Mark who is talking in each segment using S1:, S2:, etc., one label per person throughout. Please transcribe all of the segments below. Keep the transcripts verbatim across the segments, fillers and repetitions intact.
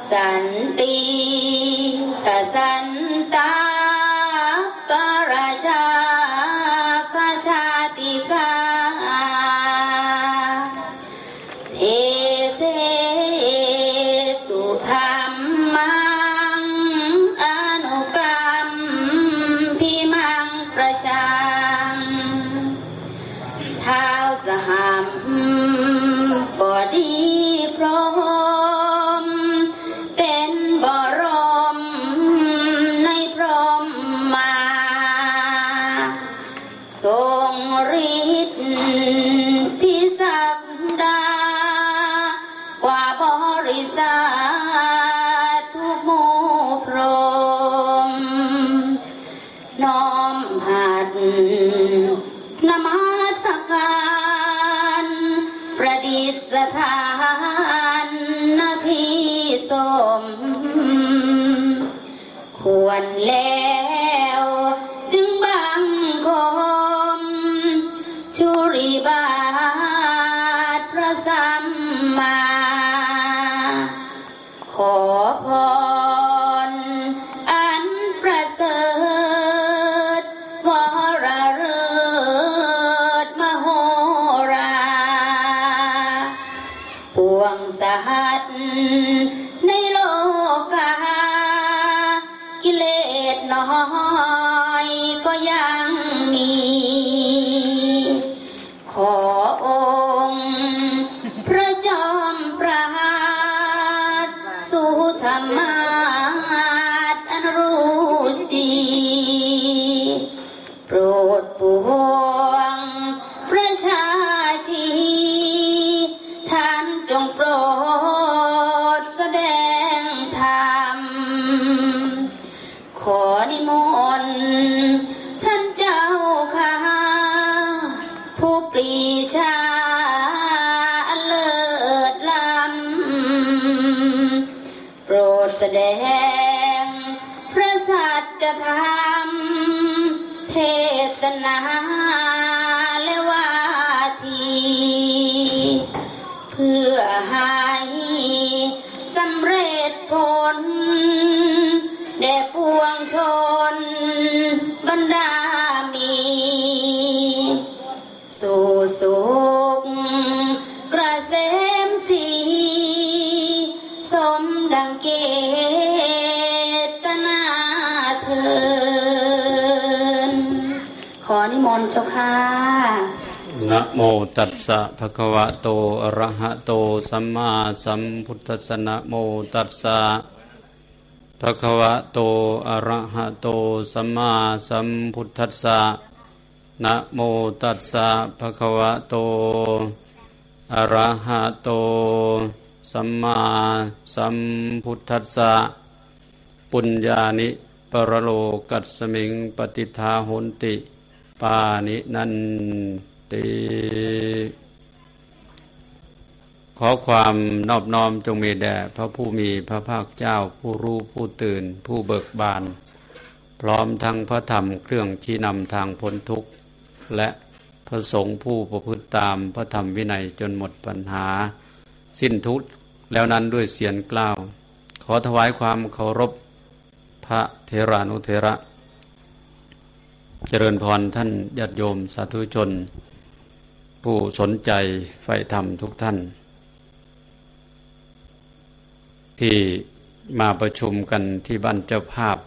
S1: สันติทสันตาปราชาคชาติกาเทเสตุธรรมังอนุกรรมพิมังประชังท้าวสหัมบดีพร้อมเป็นบรมในพรหมมาทรงฤทธิ์ที่ศักดากว่าบริษัททุกหมู่พรหมน้อมหัดนมัสการประดิษฐานนาทีสมควรแล้วจึงบังคมชุริบาทพระสัมมาขอพรอันประเสริฐวรฤกษ์มโหราปวงสหัสในโลกากิเลสน้อยก็ยังมีขอองค์พระจอมปราดสุธรรมาสอันรู้จริงโปรดปวงประชาชีท่านจงโปรดแสดงธรรมขอนิมนต์ท่านเจ้าข้าผู้ปรีชาเลิศล้ำโปรดแสดงพระสัจธรรมเทศนาและวาทีเพื่อให้สำเร็จผลแด่ปวงชนบรรดามีสู่สุขกระเสมสีสมดังเกตนาเถิดขอนิมนต์เจ้าค่ะ
S2: นะโมตัสสะภะคะวะโตอะระหะโตสัมมาสัมพุทธัสสะนะโมตัสสะภะคะวะโตอะระหะโตสัมมาสัมพุทธัสสะนะโมตัสสะภะคะวะโตอะระหะโตสัมมาสัมพุทธัสสะปุญญานิปรโลกัสสมิงปฏิทาโหนติปานินันติขอความนอบน้อมจงมีแด่พระผู้มีพระภาคเจ้าผู้รู้ผู้ตื่นผู้เบิกบานพร้อมทั้งพระธรรมเครื่องชี้นำทางพ้นทุกข์และพระสงฆ์ผู้ประพฤติตามพระธรรมวินัยจนหมดปัญหาสิ้นทุกข์แล้วนั้นด้วยเสียงกล้าวขอถวายความเคารพพระเถรานุเถระเจริญพรท่านญาติโยมสาธุชนผู้สนใจใฝ่ธรรมทุกท่านที่มาประชุมกันที่บ้านเจ้าภาพ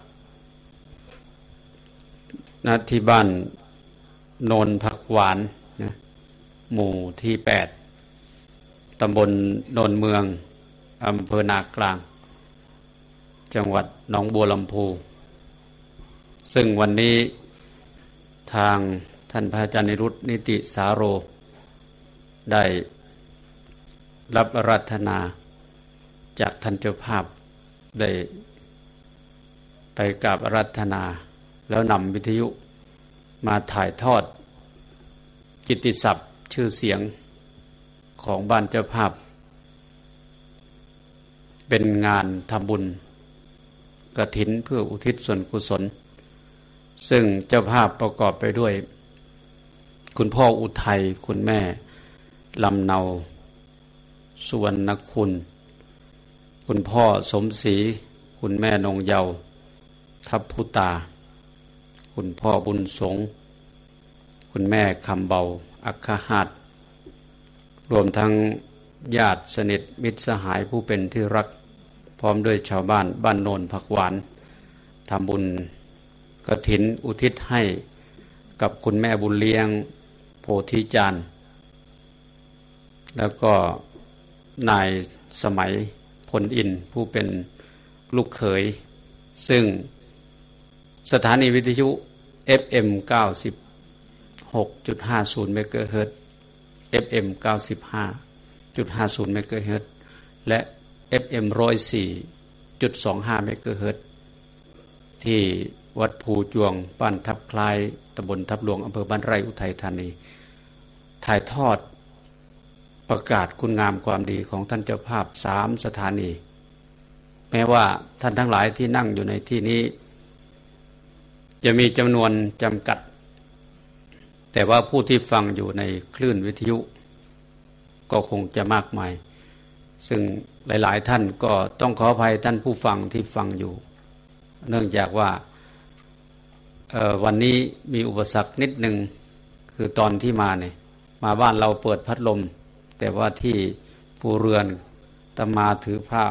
S2: ณที่บ้านโนนผักหวานนะหมู่ที่แปดตำบลโนนเมืองอำเภอนากลางจังหวัดหนองบัวลำพูซึ่งวันนี้ทางท่านพระอาจารย์นิรุตนิติสาโรได้รับอาราธนาจากท่านเจ้าภาพได้ไปกราบอาราธนาแล้วนำวิทยุมาถ่ายทอดกิตติศัพท์ชื่อเสียงของบ้านเจ้าภาพเป็นงานทำบุญกฐินเพื่ออุทิศส่วนกุศลซึ่งเจ้าภาพประกอบไปด้วยคุณพ่ออุทัยคุณแม่ลำเนาสุวรรณคุณคคุณพ่อสมศรีคุณแม่นงเยาว์ทัพพุตาคุณพ่อบุญสงฆ์คุณแม่คำเบาอัคคหัตถ์รวมทั้งญาติสนิทมิตรสหายผู้เป็นที่รักพร้อมด้วยชาวบ้านบ้านโนนผักหวานทำบุญกฐินอุทิศให้กับคุณแม่บุญเลี้ยงโพธิจารย์แล้วก็นายสมัยพลอินผู้เป็นลูกเขยซึ่งสถานีวิทยุ เอฟ เอ็ม เก้าสิบหกจุดห้าศูนย์ เมกะเฮิรตซ์ เอฟ เอ็ม เก้าสิบห้าจุดห้าศูนย์ เมกะเฮิรตซ์และ เอฟ เอ็ม หนึ่งร้อยสี่จุดสองห้า เมกะเฮิรตซ์ที่วัดภูจวงบ้านทับคล้ายตำบลทับหลวงอำเภอบ้านไร่อุทัยธานีถ่ายทอดประกาศคุณงามความดีของท่านเจ้าภาพสามสถานีแม้ว่าท่านทั้งหลายที่นั่งอยู่ในที่นี้จะมีจำนวนจำกัดแต่ว่าผู้ที่ฟังอยู่ในคลื่นวิทยุก็คงจะมากมายซึ่งหลายๆท่านก็ต้องขออภัยท่านผู้ฟังที่ฟังอยู่เนื่องจากว่าวันนี้มีอุปสรรคนิดหนึ่งคือตอนที่มาเนี่ยมาบ้านเราเปิดพัดลมแต่ว่าที่ภูเรือนตมาถือผ้า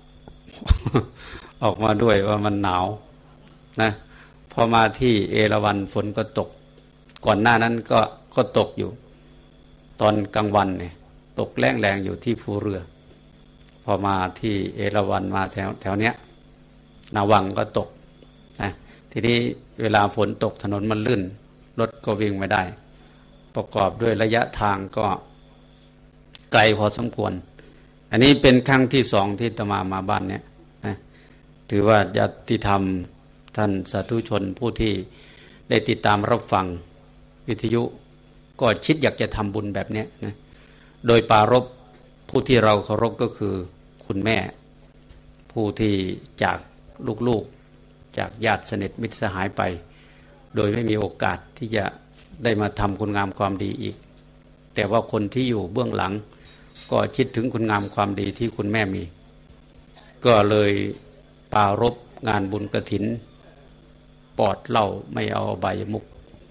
S2: ออกมาด้วยว่ามันหนาวนะพอมาที่เอราวัณฝนก็ตกก่อนหน้านั้นก็ก็ตกอยู่ตอนกลางวันเนี่ยตกแรงแรงอยู่ที่ภูเรือพอมาที่เอราวัณมาแถวแถวเนี้ยนาวังก็ตกนะทีนี้เวลาฝนตกถนนมันลื่นรถก็วิ่งไม่ได้ประกอบด้วยระยะทางก็ไกลพอสมควรอันนี้เป็นครั้งที่สองที่อาตมามาบ้านเนี้ยนะถือว่าญาติธรรมท่านสาธุชนผู้ที่ได้ติดตามรับฟังวิทยุก็คิดอยากจะทำบุญแบบนี้นะโดยปารภผู้ที่เราเคารพก็คือคุณแม่ผู้ที่จากลูกๆจากญาติสนิทมิตรสหายไปโดยไม่มีโอกาสที่จะได้มาทำคุณงามความดีอีกแต่ว่าคนที่อยู่เบื้องหลังก็คิดถึงคุณงามความดีที่คุณแม่มีก็เลยปรารภงานบุญกฐินปอดเหล้าไม่เอาอบายมุข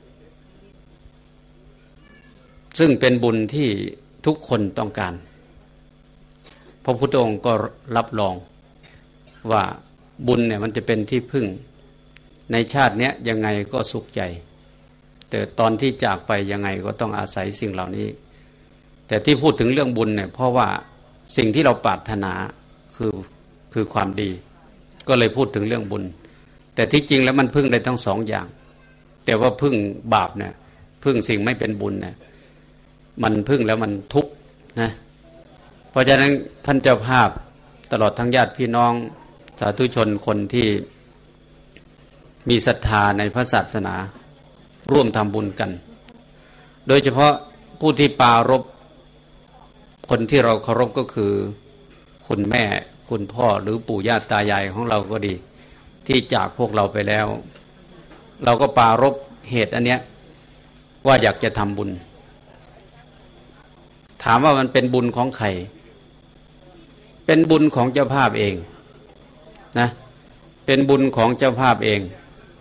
S2: ซึ่งเป็นบุญที่ทุกคนต้องการพระพุทธองค์ก็รับรองว่าบุญเนี่ยมันจะเป็นที่พึ่งในชาติเนี้ยยังไงก็สุขใจแต่ตอนที่จากไปยังไงก็ต้องอาศัยสิ่งเหล่านี้แต่ที่พูดถึงเรื่องบุญเนี่ยเพราะว่าสิ่งที่เราปรารถนาคือคือความดีก็เลยพูดถึงเรื่องบุญแต่ที่จริงแล้วมันพึ่งได้ทั้งสองอย่างแต่ว่าพึ่งบาปเนี่ยพึ่งสิ่งไม่เป็นบุญเนี่ยมันพึ่งแล้วมันทุกข์นะเพราะฉะนั้นท่านเจ้าภาพตลอดทั้งญาติพี่น้องสาธุชนคนที่มีศรัทธาในพระศาสนาร่วมทำบุญกันโดยเฉพาะผู้ที่ปรารภคนที่เราเคารพก็คือคุณแม่คุณพ่อหรือปู่ย่าตายายของเราก็ดีที่จากพวกเราไปแล้วเราก็ปรารภเหตุอันเนี้ยว่าอยากจะทำบุญถามว่ามันเป็นบุญของใครเป็นบุญของเจ้าภาพเองนะเป็นบุญของเจ้าภาพเอง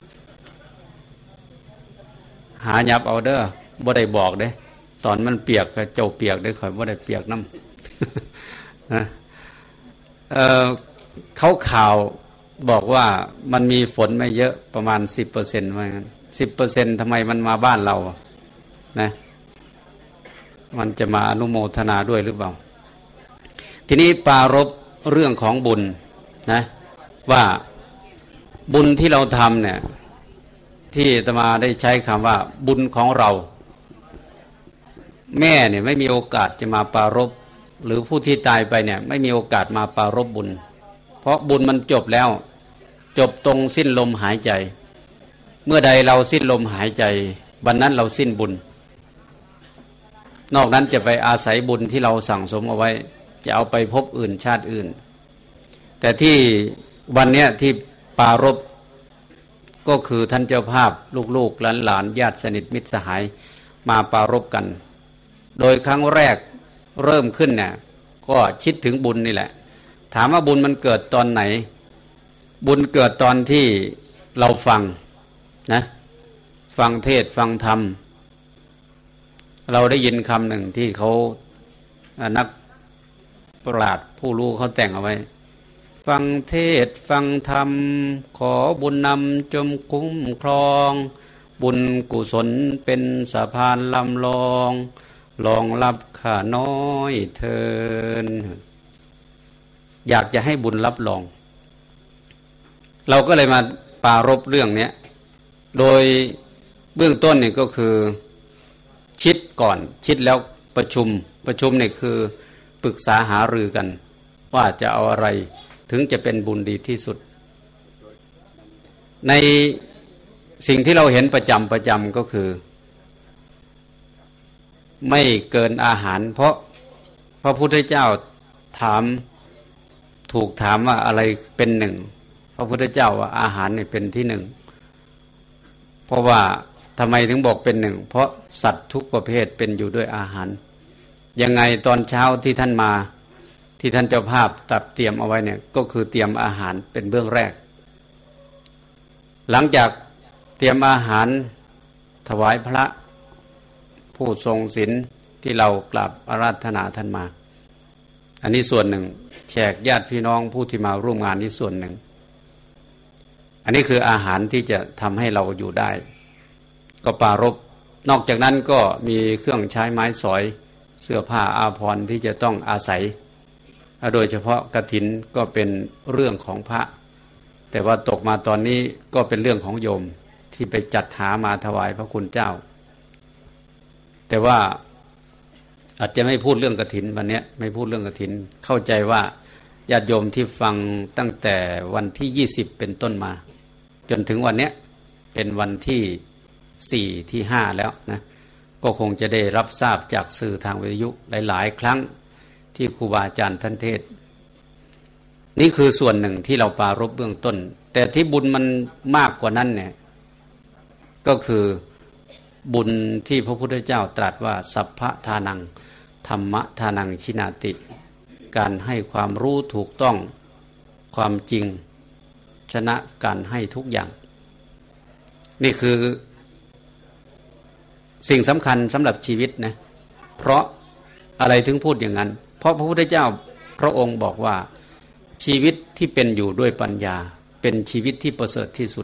S2: หายับเอาเด้อบ่ได้บอกเด้ตอนมันเปียกก็เจ้าเปียกได้ข่อยบ่ได้เปียกน้ำนะเอ่อเขาข่าวบอกว่ามันมีฝนไม่เยอะประมาณ สิบเปอร์เซ็นต์ ว่างั้น สิบเปอร์เซ็นต์ ทำไมมันมาบ้านเรานะมันจะมาอนุโมทนาด้วยหรือเปล่าทีนี้ปรารภเรื่องของบุญนะว่าบุญที่เราทำเนี่ยที่อาตมาได้ใช้คำว่าบุญของเราแม่เนี่ยไม่มีโอกาสจะมาปรารภหรือผู้ที่ตายไปเนี่ยไม่มีโอกาสมาปรารภบุญเพราะบุญมันจบแล้วจบตรงสิ้นลมหายใจเมื่อใดเราสิ้นลมหายใจวันนั้นเราสิ้นบุญนอกนั้นจะไปอาศัยบุญที่เราสั่งสมเอาไว้จะเอาไปพบอื่นชาติอื่นแต่ที่วันเนี้ยที่ปรารภก็คือท่านเจ้าภาพลูกๆหลานๆญาติสนิทมิตรสหายมาปรารภกันโดยครั้งแรกเริ่มขึ้นเนี่ยก็คิดถึงบุญนี่แหละถามว่าบุญมันเกิดตอนไหนบุญเกิดตอนที่เราฟังนะฟังเทศฟังธรรมเราได้ยินคำหนึ่งที่เขานักปราชญ์ผู้รู้เขาแต่งเอาไว้ฟังเทศฟังธรรมขอบุญนำจมคุ้มครองบุญกุศลเป็นสะพานลำลองลองรับข้าน้อยเทินอยากจะให้บุญรับรองเราก็เลยมาปรารภเรื่องนี้โดยเบื้องต้นเนี่ยก็คือคิดก่อนคิดแล้วประชุมประชุมเนี่ยคือปรึกษาหารือกันว่าจะเอาอะไรถึงจะเป็นบุญดีที่สุดในสิ่งที่เราเห็นประจำประจำก็คือไม่เกินอาหารเพราะพระพุทธเจ้าถามถูกถามว่าอะไรเป็นหนึ่งพระพุทธเจ้าว่าอาหารเนี่ยเป็นที่หนึ่งเพราะว่าทำไมถึงบอกเป็นหนึ่งเพราะสัตว์ทุกประเภทเป็นอยู่ด้วยอาหารยังไงตอนเช้าที่ท่านมาที่ท่านเจ้าภาพตัดเตรียมเอาไว้เนี่ยก็คือเตรียมอาหารเป็นเบื้องแรกหลังจากเตรียมอาหารถวายพระผู้ทรงศีลที่เรากราบอาราธนาท่านมาอันนี้ส่วนหนึ่งแขกญาติพี่น้องผู้ที่มาร่วมงานนี้ส่วนหนึ่งอันนี้คืออาหารที่จะทำให้เราอยู่ได้ก็ปรารภนอกจากนั้นก็มีเครื่องใช้ไม้สอยเสื้อผ้าอาภรณ์ที่จะต้องอาศัยโดยเฉพาะกฐินก็เป็นเรื่องของพระแต่ว่าตกมาตอนนี้ก็เป็นเรื่องของโยมที่ไปจัดหามาถวายพระคุณเจ้าแต่ว่าอาจจะไม่พูดเรื่องกฐินวันนี้ไม่พูดเรื่องกฐินเข้าใจว่าญาติโยมที่ฟังตั้งแต่วันที่ยี่สิบเป็นต้นมาจนถึงวันนี้เป็นวันที่สี่ที่ห้าแล้วนะก็คงจะได้รับทราบจากสื่อทางวิทยุหลายๆครั้งที่ครูบาอาจารย์ท่านเทศนี่คือส่วนหนึ่งที่เราปรารภเบื้องต้นแต่ที่บุญมันมากกว่านั้นเนี่ยก็คือบุญที่พระพุทธเจ้าตรัสว่าสัพพะทานังธรรมะทานังชินาติการให้ความรู้ถูกต้องความจริงชนะการให้ทุกอย่างนี่คือสิ่งสำคัญสำหรับชีวิตนะเพราะอะไรถึงพูดอย่างนั้นเพราะพระพุทธเจ้าพระองค์บอกว่าชีวิตที่เป็นอยู่ด้วยปัญญาเป็นชีวิตที่ประเสริฐที่สุด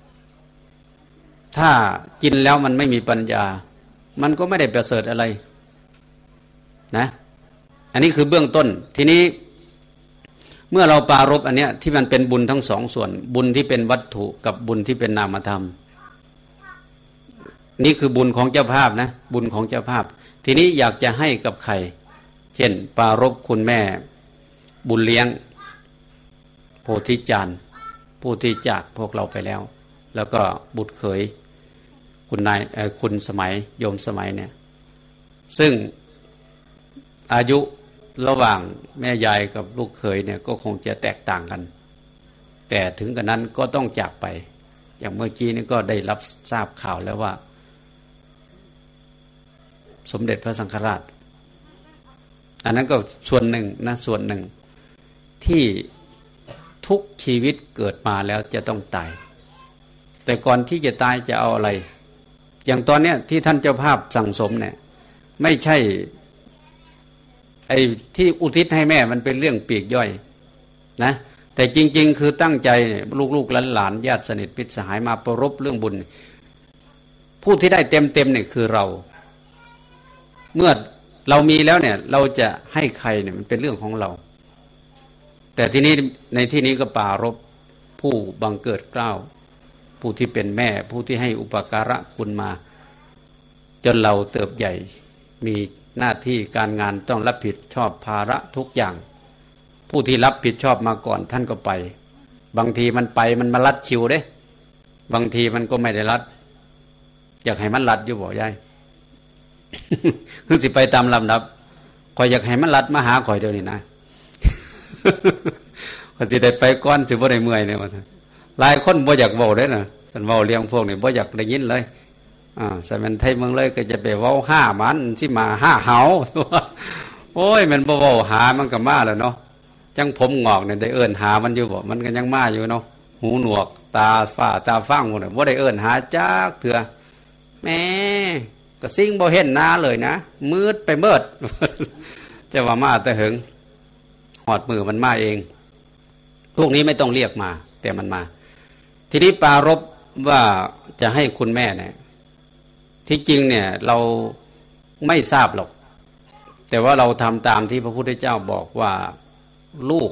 S2: ถ้ากินแล้วมันไม่มีปัญญามันก็ไม่ได้ประเสริฐอะไรนะอันนี้คือเบื้องต้นทีนี้เมื่อเราปรารภอันเนี้ยที่มันเป็นบุญทั้งสองส่วนบุญที่เป็นวัตถุกับบุญที่เป็นนามธรรมนี่คือบุญของเจ้าภาพนะบุญของเจ้าภาพทีนี้อยากจะให้กับใครเช่นปรารภคุณแม่บุญเลี้ยงโพธิจารย์ผู้ที่จากพวกเราไปแล้วแล้วก็บุตรเขยคุณนายคุณสมัยโยมสมัยเนี่ยซึ่งอายุระหว่างแม่ยายกับลูกเขยเนี่ยก็คงจะแตกต่างกันแต่ถึงกระนั้นก็ต้องจากไปอย่างเมื่อกี้นี่ก็ได้รับทราบข่าวแล้วว่าสมเด็จพระสังฆราชอันนั้นก็ส่วนหนึ่งนะส่วนหนึ่งที่ทุกชีวิตเกิดมาแล้วจะต้องตายแต่ก่อนที่จะตายจะเอาอะไรอย่างตอนเนี้ยที่ท่านเจ้าภาพสั่งสมเนี่ยไม่ใช่ไอ้ที่อุทิศให้แม่มันเป็นเรื่องปีกย่อยนะแต่จริงๆคือตั้งใจลูกๆหลานๆญาติสนิทมิตรสหายมาประรบเรื่องบุญผู้ที่ได้เต็มๆเนี่ยคือเราเมื่อเรามีแล้วเนี่ยเราจะให้ใครเนี่ยมันเป็นเรื่องของเราแต่ที่นี้ในที่นี้ก็ปรารภผู้บังเกิดเกล้าผู้ที่เป็นแม่ผู้ที่ให้อุปการะคุณมาจนเราเติบใหญ่มีหน้าที่การงานต้องรับผิดชอบภาระทุกอย่างผู้ที่รับผิดชอบมาก่อนท่านก็ไปบางทีมันไปมันมาลัดคิวเด้บางทีมันก็ไม่ได้ลัดอยากให้มันลัดอยู่บ่ยาย คือสิไปตามลำดับคอยอยากให้มันลัดมาหาคอยเดี๋ยวนี้นะ ก็สิได้ไปก่อนสิบ่ได้เมื่อยเนี่ยว่าหลายคนบ่อยากเว้าเด้น่ะฉันเว้าเลี้ยงพวกนี้บ่อยากได้ยินเลยอ่าสมัยไทยเมืองเลยก็จะไปเว้าห้ามันสิมาห้าเฮาโอ้ยมันบ่เว้าหามันก็มาแล้วเนาะจังผมงอกเนี่ยได้เอิ้นหามันอยู่บ่มันก็ยังมาอยู่เนาะหูหนวกตาฝ้าตาฟังหมดบ่ได้เอิ้นหาจักเถื่อแม่ก็สิ่งบ่เห็นหน้าเลยนะมืดไปเมิดจะว่ามาแต่หึงหอดมือมันมาเองพวกนี้ไม่ต้องเรียกมาแต่มันมาทีนี้ปารภว่าจะให้คุณแม่เนี่ยที่จริงเนี่ยเราไม่ทราบหรอกแต่ว่าเราทำตามที่พระพุทธเจ้าบอกว่าลูก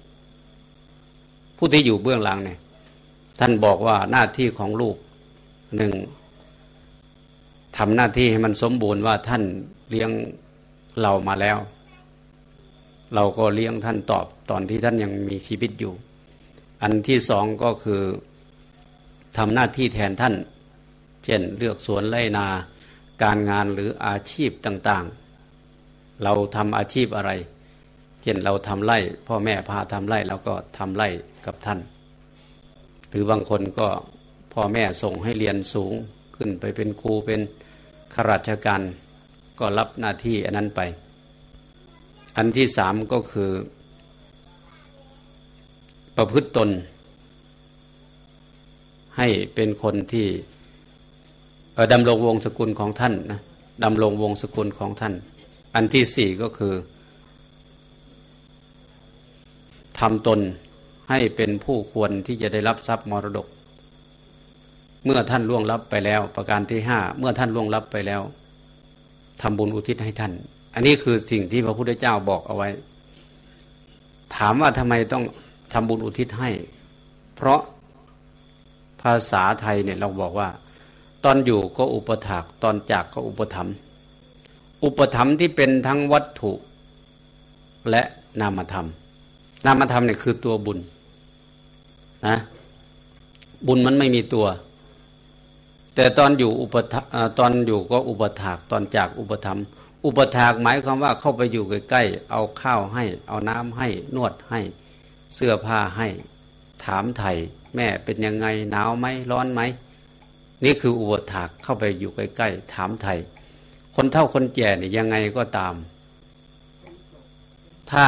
S2: ผู้ที่อยู่เบื้องหลังเนี่ยท่านบอกว่าหน้าที่ของลูกหนึ่งทำหน้าที่ให้มันสมบูรณ์ว่าท่านเลี้ยงเรามาแล้วเราก็เลี้ยงท่านตอบตอนที่ท่านยังมีชีวิตอยู่อันที่สองก็คือทำหน้าที่แทนท่านเช่นเลือกสวนไร่นาการงานหรืออาชีพต่างๆเราทำอาชีพอะไรเช่นเราทำไร่พ่อแม่พาทำไร่เราก็ทำไร่กับท่านหรือบางคนก็พ่อแม่ส่งให้เรียนสูงขึ้นไปเป็นครูเป็นข้าราชการก็รับหน้าที่อันนั้นไปอันที่สามก็คือประพฤติตนให้เป็นคนที่ดำรงวงศกุลของท่านนะดำรงวงศกุลของท่านอันที่สี่ก็คือทำตนให้เป็นผู้ควรที่จะได้รับทรัพย์มรดกเมื่อท่านล่วงลับไปแล้วประการที่ห้าเมื่อท่านล่วงลับไปแล้วทำบุญอุทิศให้ท่านอันนี้คือสิ่งที่พระพุทธเจ้าบอกเอาไว้ถามว่าทำไมต้องทำบุญอุทิศให้เพราะภาษาไทยเนี่ยเราบอกว่าตอนอยู่ก็อุปถากตอนจากก็อุปถัมภ์อุปถัมภ์ที่เป็นทั้งวัตถุและนามธรรมนามธรรมเนี่ยคือตัวบุญนะบุญมันไม่มีตัวแต่ตอนอยู่อุปถตอนอยู่ก็อุปถากตอนจากอุปถัมภ์อุปถากหมายความว่าเข้าไปอยู่ใกล้ๆเอาข้าวให้เอาน้ำให้นวดให้เสื้อผ้าให้ถามไถ่แม่เป็นยังไงหนาวไหมร้อนไหมนี่คืออุปถากเข้าไปอยู่ใกล้ๆถามไถ่คนเฒ่าคนแก่เนี่ยยังไงก็ตามถ้า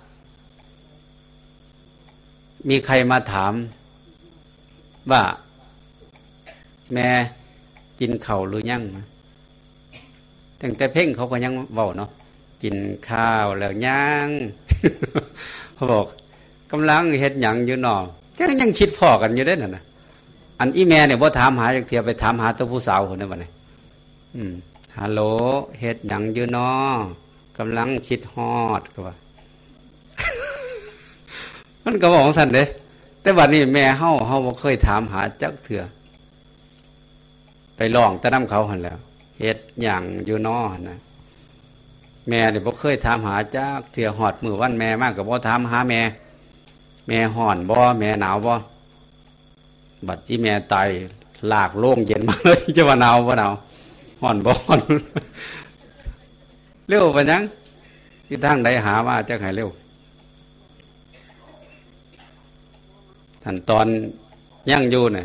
S2: มีใครมาถามว่าแม่กินข้าวหรือยังตั้งแต่เพ่งเขาก็ยังเว้าเนาะกินข้าวแล้วยังเขาบอกกำลังเฮ็ดหยังอยู่หนอยังยังคิดพ่อกันอยู่ได้น่ะนะอันอีแม่เนี่ยบ่ถามหาจักเที่ยไปถามหาตัวผู้สาวคนนั้นบัดนี้อืมฮัลโหลเฮ็ดหยังอยู่หนอกำลังคิดฮอดก็ว่า มันก็บอกของซั่นเด้แต่บัดนี้แม่เฮาเฮาบ่เคยถามหาจักเทื่อไปร้องแต่นำเขาหั่นแล้วเฮ็ดหยังอยู่น้อนะแม่นี่บ่เคยถามหาจักเทื่อฮอดมื้อวันแม่มากก็บ่ถามหาแม่แม่ฮ้อนบ่แม่หนาวบ่บัดอีแม่ตายลากโล่งเย็นมาเลยจะว่าหนาวบ่หนาวฮ้อนบ่ฮ้อนเร็วปานยังที่ทางใดหามาจักให้เร็วท่านตอนยังอยู่น่ะ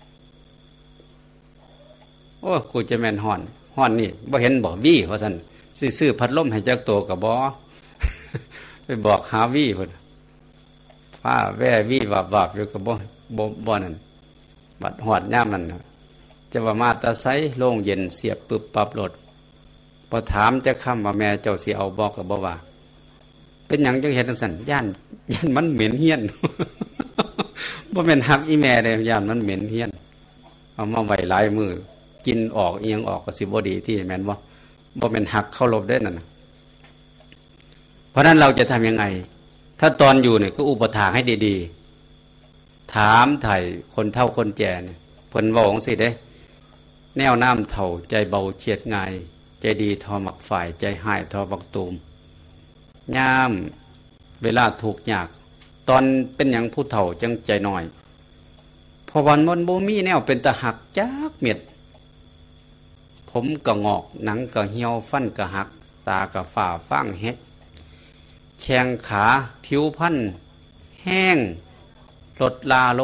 S2: โอ้กูจะแม่นฮ้อนฮ้อนนี่บ่เห็นบ่วี่ว่าซั่นสิซื้อพัดลมให้จักตัวก็บ่ไปบอกหาวี่พุ่นฟ้าแว่วี่วับๆอยู่ก็บ่บ่บ่นั่นบัดฮอดยามนั้นจะว่ามาตะไสโล่งเย็นเสียบปึบปับโลดพอถามจักคำว่าแม่เจ้าสิเอาบ่ก็บ่ว่าเป็นหยังจังเฮ็ดจังซั่นย่านย่านมันเหม็นเหี้ยนบ่แม่นฮักอีแม่เด้ย่านมันเหม็นเหี้ยนเอามาไว้หลายมื้อกินออกเอียงออกก็สิบ่ดีที่แม่นบ่บ่แม่นหักเคารพได้นั่นน่ะเพราะนั้นเราจะทำยังไงถ้าตอนอยู่เนี่ยก็อุปถากให้ดีๆถามไถ่คนเฒ่าคนแก่เนี่ยเพิ่นเว้าจังซี่เด้แนวน้ำเฒ่าใจเบาเฉียดง่ายใจดีทอมักฝ่ายใจหายทอบักตูมยามเวลาทุกข์ยากตอนเป็นหยังผู้เฒ่าจังใจน้อยเพราะวันมันบ่มีแนวเป็นตะหักจักเม็ดผมก็งอกหนังก็เหี่ยวฟันก็หักตาก็ฝ่าฟางเฮ็ดแข้งขาผิวพรรณแห้งลดลาลง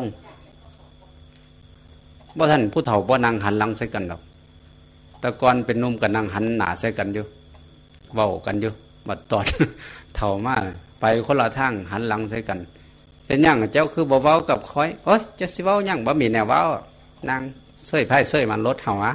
S2: บ่ท่านผู้เฒ่าบ่นั่งหันหลังใส่กันดอกแต่ก่อนเป็นหนุ่มก็นั่งหันหน้าใส่กันอยู่เว้ากันอยู่บัดตอนเฒ่ามาไปคนละทางหันหลังใส่กันเป็นยังเจ้าคือบ่เว้ากับคอยโอ๊ยจะสิเว้ายังบ่มีแนวเว้านางเซ้ยไพ่เซ้ยมันรถเฮาอะ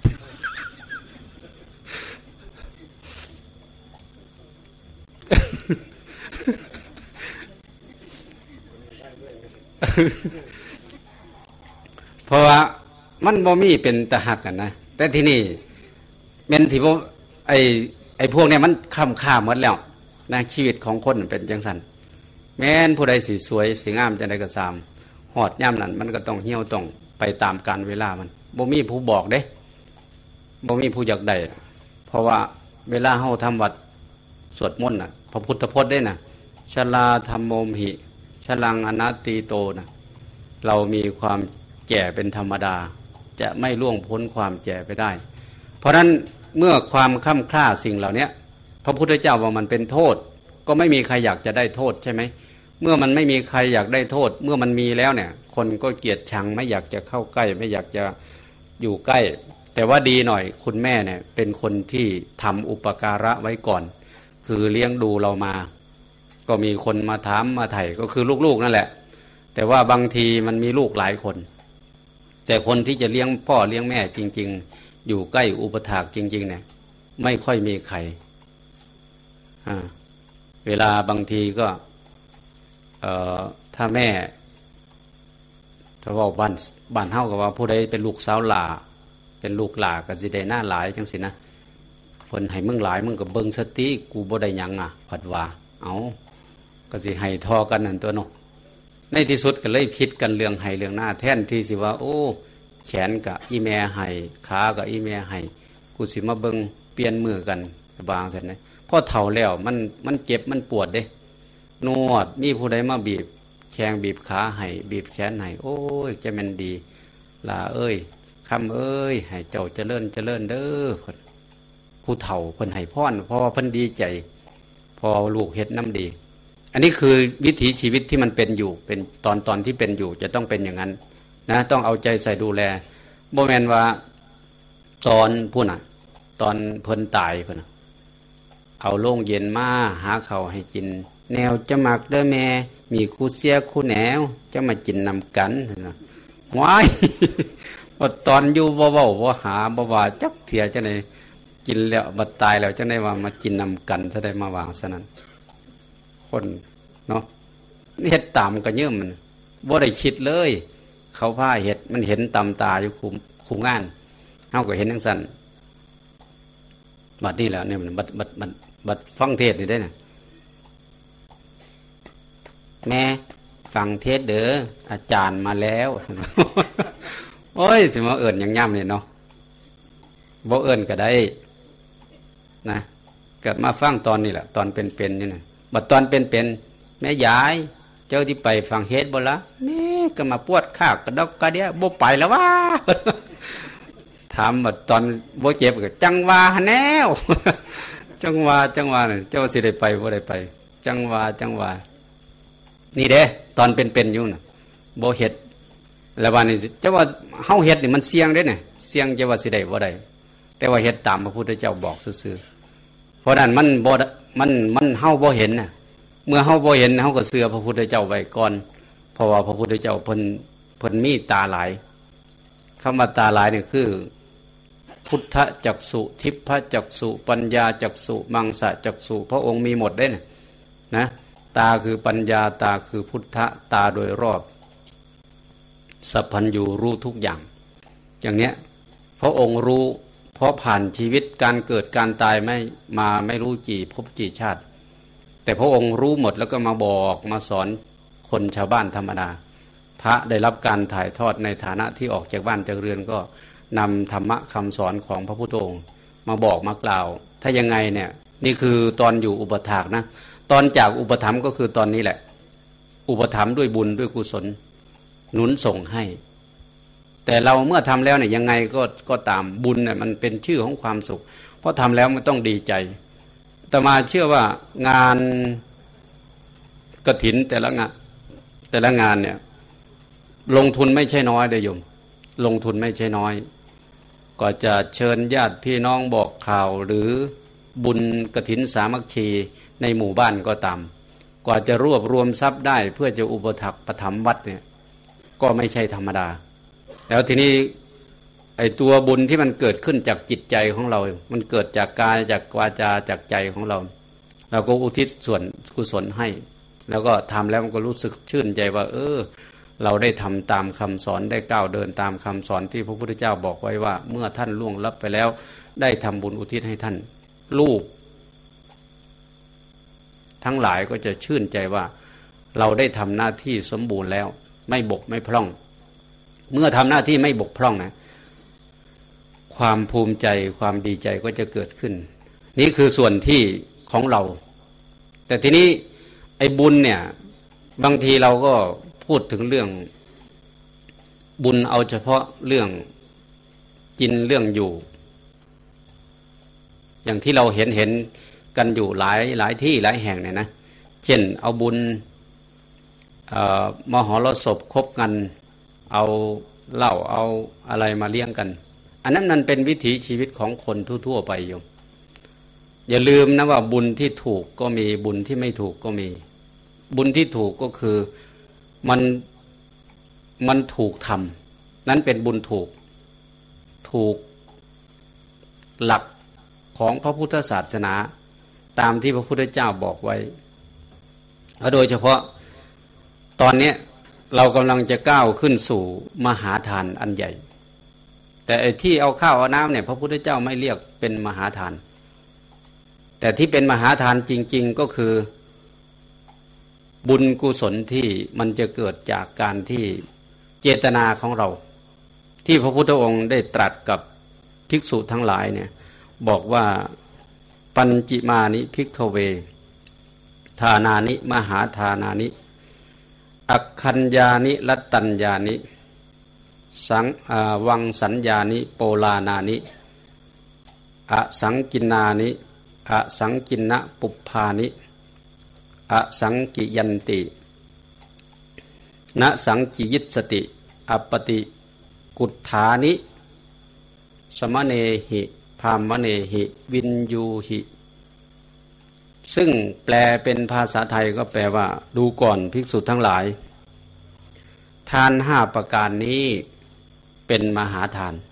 S2: เพราะว่ามันบ่มีเป็นตะหักกันนะแต่ที่นี่แม่นที่บ่ไอ้ไอ้พวกเนี้ยมันค้ำค่าหมดแล้วนะชีวิตของคนเป็นจังซั่นแม้นผู้ใดสิสวยสิงามจังได๋ก็ตามฮอดยามนั้นมันก็ต้องเหี่ยวต้องไปตามกาลเวลามันบ่มีผู้บอกเด้บ่มีผู้อยากได้เพราะว่าเวลาเฮาทำวัดสวดมนต์น่ะพระพุทธพจน์ได้น่ะชราธัมโมมหิชลังอนัตติโตน่ะเรามีความแก่เป็นธรรมดาจะไม่ล่วงพ้นความแก่ไปได้เพราะนั้นเมื่อความค่ำคร่าสิ่งเหล่านี้พระพุทธเจ้าว่ามันเป็นโทษก็ไม่มีใครอยากจะได้โทษใช่ไหมเมื่อมันไม่มีใครอยากได้โทษเมื่อมันมีแล้วเนี่ยคนก็เกลียดชังไม่อยากจะเข้าใกล้ไม่อยากจะอยู่ใกล้แต่ว่าดีหน่อยคุณแม่เนี่ยเป็นคนที่ทำอุปการะไว้ก่อนคือเลี้ยงดูเรามาก็มีคนมาถามมาไถ่ก็คือลูกๆนั่นแหละแต่ว่าบางทีมันมีลูกหลายคนแต่คนที่จะเลี้ยงพ่อเลี้ยงแม่จริงๆอยู่ใกล้อุปถากจริงๆเนี่ยไม่ค่อยมีใครอ่าเวลาบางทีก็เอ่อถ้าแม่ถ้าว่าบ้านบ้านเฮาก็ว่าผู้ใดเป็นลูกสาวหลาเป็นลูกหลาก็สิได้หน้าหลายจังสินะเพิ่นให้มึงหลายมึงก็เบิ่งสติกูบ่ได้หยังอ่ะผัดว่าเอาก็สิให้ทอกันนั่นตัวเนาะในที่สุดก็เลยผิดกันเรื่องให้เรื่องหน้าแทนที่สิว่าโอ้แขนกับอีแม่ให้ขากับอีแม่ให้กูสิมาเบิ่งเปลี่ยนมือกันสบางซั่นนะพอเฒ่าแล้วมันมันเจ็บมันปวดเด้นวดมีผู้ใดมาบีบแข้งบีบขาให้บีบแขนให้โอ้ยจะแม่นดีลาเอ้ยคำเอ้ยให้เจ้าเจริญเจริญเด้อผู้เฒ่าเพิ่นให้พรเพราะว่าเพิ่นดีใจพอลูกเฮ็ดน้ำดีอันนี้คือวิถีชีวิตที่มันเป็นอยู่เป็นตอนตอนที่เป็นอยู่จะต้องเป็นอย่างนั้นนะต้องเอาใจใส่ดูแลบ่แม่นว่าตอนผู้น่ะตอนเพิ่นตายเพิ่นเอาโล่งเย็นมาหาข้าวให้กินแนวจะมักเด้อแม่มีคู่เสียคู่แนวจะมากินนำกันนะว้ายว่าตอนอยู่บ่เว้าบ่หาบ่ว่าจักเถียจังได๋กินแล้วบัดตายแล้วจังได๋ว่ามากินนำกันซะได้มาวางซะนั้นคนเนาะเฮ็ดตามก็ยืมมันบ่ได้คิดเลยเขาพาเฮ็ดมันเห็นตำตาอยู่คุมคุมงานเฮาก็เห็นจังซั่นบัดนี้แล้วเนี่ยมันบัดบัดบัดบัดฟังเทศนี่ได้น่ะแม่ฟังเทศเด้ออาจารย์มาแล้วโอ้ยสิมาเอิ้นหยังย่ำนี่เนาะบ่เอิ้นก็ได้นะเกิดมาฟังตอนนี้แหละตอนเป็นๆนี่น่ะบัดตอนเป็นๆแม่ยายเจ้าที่ไปฟังเฮ็ดบ่ล่ะแม่ก็มาปวดขากกระดอกกระเดียบ่ไปแล้ววะถามบัดตอนบ่เจ็บก็จังว่าแนวจังว่าจังว่าน่ะเจ้าสิได้ไปบ่ได้ไปจังว่าจังว่านี่เด้ตอนเป็นๆอยู่น่ะบ่เฮ็ดแล้วว่านี่เจ้าว่าเฮาเฮ็ดนี่มันเสี่ยงเด้เนี่ยเสี่ยงจะว่าสิได้บ่ได้แต่ว่าเฮ็ดตามพระพุทธเจ้าบอกซื่อๆเพราะนั้นมันบ่มันมันเฮาบ่เห็นน่ะเมื่อเฮาบ่เห็นเฮาก็เชื่อพระพุทธเจ้าไว้ก่อนเพราะว่าพระพุทธเจ้าเพิ่นเพิ่นมีตาหลายคำว่าตาหลายนี่คือพุทธจักษุทิพพจักษุปัญญาจักษุมังสะจักษุพระองค์มีหมดได้น่ะนะตาคือปัญญาตาคือพุทธะตาโดยรอบสัพพัญญูรู้ทุกอย่างอย่างเนี้ยพระองค์รู้เพราะผ่านชีวิตการเกิดการตายไม่มาไม่รู้กี่ภพกี่ชาติแต่พระองค์รู้หมดแล้วก็มาบอกมาสอนคนชาวบ้านธรรมดาพระได้รับการถ่ายทอดในฐานะที่ออกจากบ้านจากเรือนก็นำธรรมะคำสอนของพระพุทธองค์มาบอกมากล่าวถ้ายังไงเนี่ยนี่คือตอนอยู่อุปถากนะตอนจากอุปถัมภ์ก็คือตอนนี้แหละอุปถัมภ์ด้วยบุญด้วยกุศลหนุนส่งให้แต่เราเมื่อทำแล้วเนี่ยยังไงก็ก็ตามบุญเนี่ยมันเป็นชื่อของความสุขเพราะทำแล้วมันต้องดีใจแต่มาเชื่อว่างานกฐินแต่ละงานแต่ละงานเนี่ยลงทุนไม่ใช่น้อยเลยโยมลงทุนไม่ใช่น้อยก็จะเชิญญาติพี่น้องบอกข่าวหรือบุญกฐินสามัคคีในหมู่บ้านก็ตามกว่าจะรวบรวมทรัพย์ได้เพื่อจะอุปถัมภ์ประถมวัดเนี่ยก็ไม่ใช่ธรรมดาแล้วทีนี้ไอ้ตัวบุญที่มันเกิดขึ้นจากจิตใจของเรามันเกิดจากกายจากวาจาจากใจของเราเราก็อุทิศส่วนกุศลให้แล้วก็ทำแล้วมันก็รู้สึกชื่นใจว่าเออเราได้ทำตามคำสอนได้ก้าวเดินตามคำสอนที่พระพุทธเจ้าบอกไว้ว่าเมื่อท่านล่วงลับไปแล้วได้ทำบุญอุทิศให้ท่านลูกทั้งหลายก็จะชื่นใจว่าเราได้ทำหน้าที่สมบูรณ์แล้วไม่บกไม่พร่องเมื่อทำหน้าที่ไม่บกพร่องนะความภูมิใจความดีใจก็จะเกิดขึ้นนี่คือส่วนที่ของเราแต่ทีนี้ไอ้บุญเนี่ยบางทีเราก็พูดถึงเรื่องบุญเอาเฉพาะเรื่องกินเรื่องอยู่อย่างที่เราเห็นเห็นกันอยู่หลายหลายที่หลายแห่งเนี่ยนะเช่นเอาบุญมหรสพคบกันเอาเหล้าเอาอะไรมาเลี้ยงกันอันนั้นมันเป็นวิถีชีวิตของคนทั่วๆไปอยู่อย่าลืมนะว่าบุญที่ถูกก็มีบุญที่ไม่ถูกก็มีบุญที่ถูกก็คือมันมันถูกทำนั้นเป็นบุญถูกถูกหลักของพระพุทธศาสนาตามที่พระพุทธเจ้าบอกไว้โดยเฉพาะตอนนี้เรากำลังจะก้าวขึ้นสู่มหาทานอันใหญ่แต่ไอ้ที่เอาข้าวเอาน้ำเนี่ยพระพุทธเจ้าไม่เรียกเป็นมหาทานแต่ที่เป็นมหาทานจริงๆก็คือบุญกุศลที่มันจะเกิดจากการที่เจตนาของเราที่พระพุทธองค์ได้ตรัสกับภิกษุทั้งหลายเนี่ยบอกว่าปัญจิมานิภิกขเวทานานิมหาทานานิอักขัญญานิรัตตัญญานิสังวังสัญญานิโปลานานิอสังกินนานิอสังกินนะปุปพานิอสังกิยันตินะสังกิยิตสติอปติกุฏฐานิสมเนหิพามเนหิวินยูหิซึ่งแปลเป็นภาษาไทยก็แปลว่าดูก่อนภิกษุทั้งหลายทานห้าประการนี้เป็นมหาทาน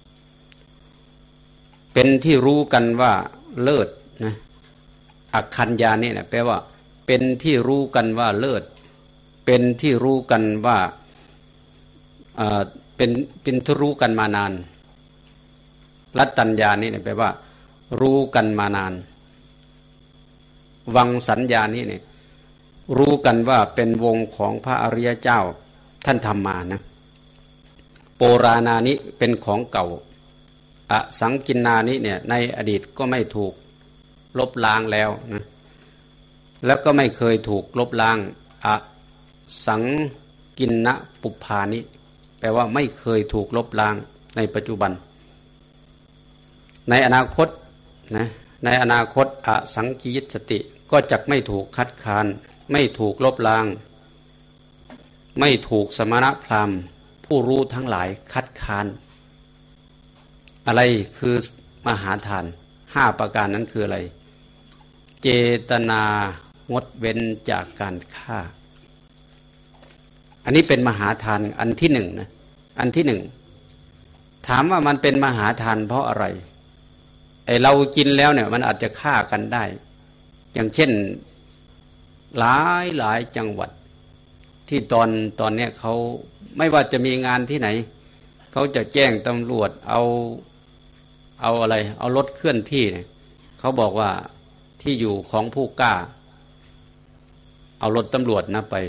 S2: เป็นที่รู้กันว่าเลิศนะอักขัญญานี่นะแปลว่าเป็นที่รู้กันว่าเลิศเป็นที่รู้กันว่าเอ่อเป็นเป็นที่รู้กันมานานรัตตัญญานี่นะแปลว่ารู้กันมานานวังสัญญานี่เนี่ยรู้กันว่าเป็นวงของพระอริยเจ้าท่านทำมานะโปราณานิเป็นของเก่าอสังกินนานิเนี่ยในอดีตก็ไม่ถูกลบล้างแล้วนะแล้วก็ไม่เคยถูกลบล้างอสังกินนะปุปพานิแปลว่าไม่เคยถูกลบล้างในปัจจุบันในอนาคตนะในอนาคตอสังกิยิตสติก็จะไม่ถูกคัดค้านไม่ถูกลบล้างไม่ถูกสมณพราหมณ์ผู้รู้ทั้งหลายคัดค้านอะไรคือมหาทานห้าประการนั้นคืออะไรเจตนางดเว้นจากการฆ่าอันนี้เป็นมหาทานอันที่หนึ่งนะอันที่หนึ่งถามว่ามันเป็นมหาทานเพราะอะไรไอเรากินแล้วเนี่ยมันอาจจะฆ่ากันได้อย่างเช่นหลายหลายจังหวัดที่ตอนตอนนี้เขาไม่ว่าจะมีงานที่ไหนเขาจะแจ้งตำรวจเอาเอาอะไรเอารถเคลื่อนที่เนี่ยเขาบอกว่าที่อยู่ของผู้กล้าเอารถตำรวจนะไป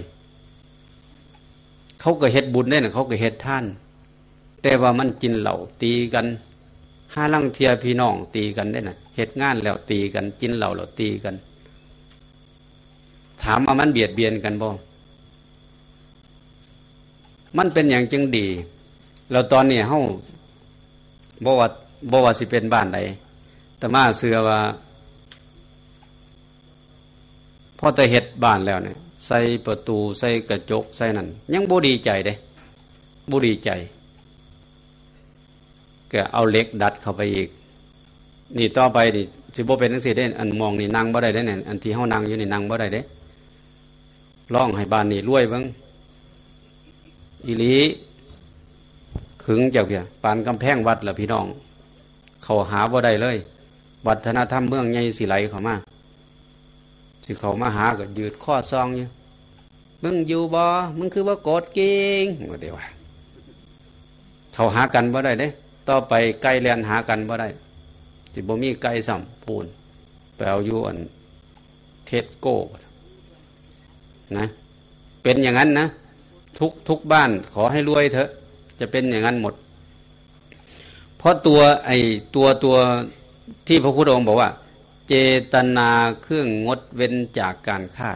S2: เขาก็เฮ็ดบุญได้นะเขาก็เฮ็ดท่านแต่ว่ามันกินเหล้าตีกันห้าลังเทียพี่น้องตีกันได้นะเฮ็ดงานแล้วตีกันกินเหล้าแล้วตีกันถามว่ามันเบียดเบียนกันบ่มันเป็นอย่างจึงดีแล้วตอนนี้เฮาบ่ว่าบ่ว่าสิเป็นบ้านใดแต่มาเชื่อว่าพอแต่เฮ็ดบ้านแล้วเนี่ยใส่ประตูใส่กระจกใส่นั่นยังบ่ดีใจเด้บ่ดีใจก็เอาเหล็กดัดเข้าไปอีกนี่ต่อไปนี่สิบ่เป็นจังซี่เด้อันมองนี่นั่งบ่ได้เด้เนี่ยอันที่เฮานั่งอยู่นี่นั่งบ่ได้เด้ร้องให้บ้านนี้รวยเบิ่งอีหลีขึงจากเพียปานกำแพงวัดล่ะพี่น้องเขาหาบ่ได้เลยวัฒนธรรมเมืองใหญ่สิไหลเข้ามาสิเขามาหาก็ยืดข้อซองอยู่มึงอยู่บ่มึงคือว่าโกรธเก่งว่าเดี๋ยวเขาหากันบ่ได้เด้ต่อไปไก่แล่นหากันบ่ได้สิบ่มีไก่ซ้ำพูนไปเอาอยู่อันเทสโก้นะเป็นอย่างนั้นนะทุกทุกบ้านขอให้รวยเถอะจะเป็นอย่างนั้นหมดเพราะตัวไอ้ตัวตัวที่พระพุทธองค์บอกว่าเจตนาเครื่องงดเว้นจากการฆ่า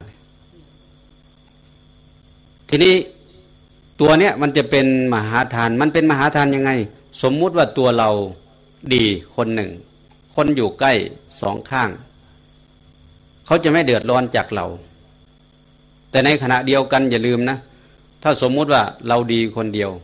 S2: ทีนี้ตัวเนี้ยมันจะเป็นมหาทานมันเป็นมหาทานยังไงสมมุติว่าตัวเราดีคนหนึ่งคนอยู่ใกล้สองข้างเขาจะไม่เดือดร้อนจากเราแต่ในขณะเดียวกันอย่าลืมนะถ้าสมมุติว่าเราดีคนเดียว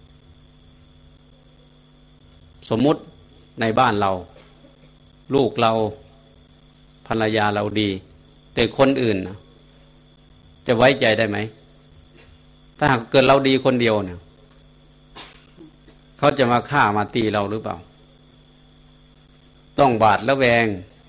S2: สมมุติในบ้านเราลูกเราภรรยาเราดีแต่คนอื่นนะจะไว้ใจได้ไหมถ้าหากเกิดเราดีคนเดียวเนี่ยเขาจะมาฆ่ามาตีเราหรือเปล่าต้องบาดระแวง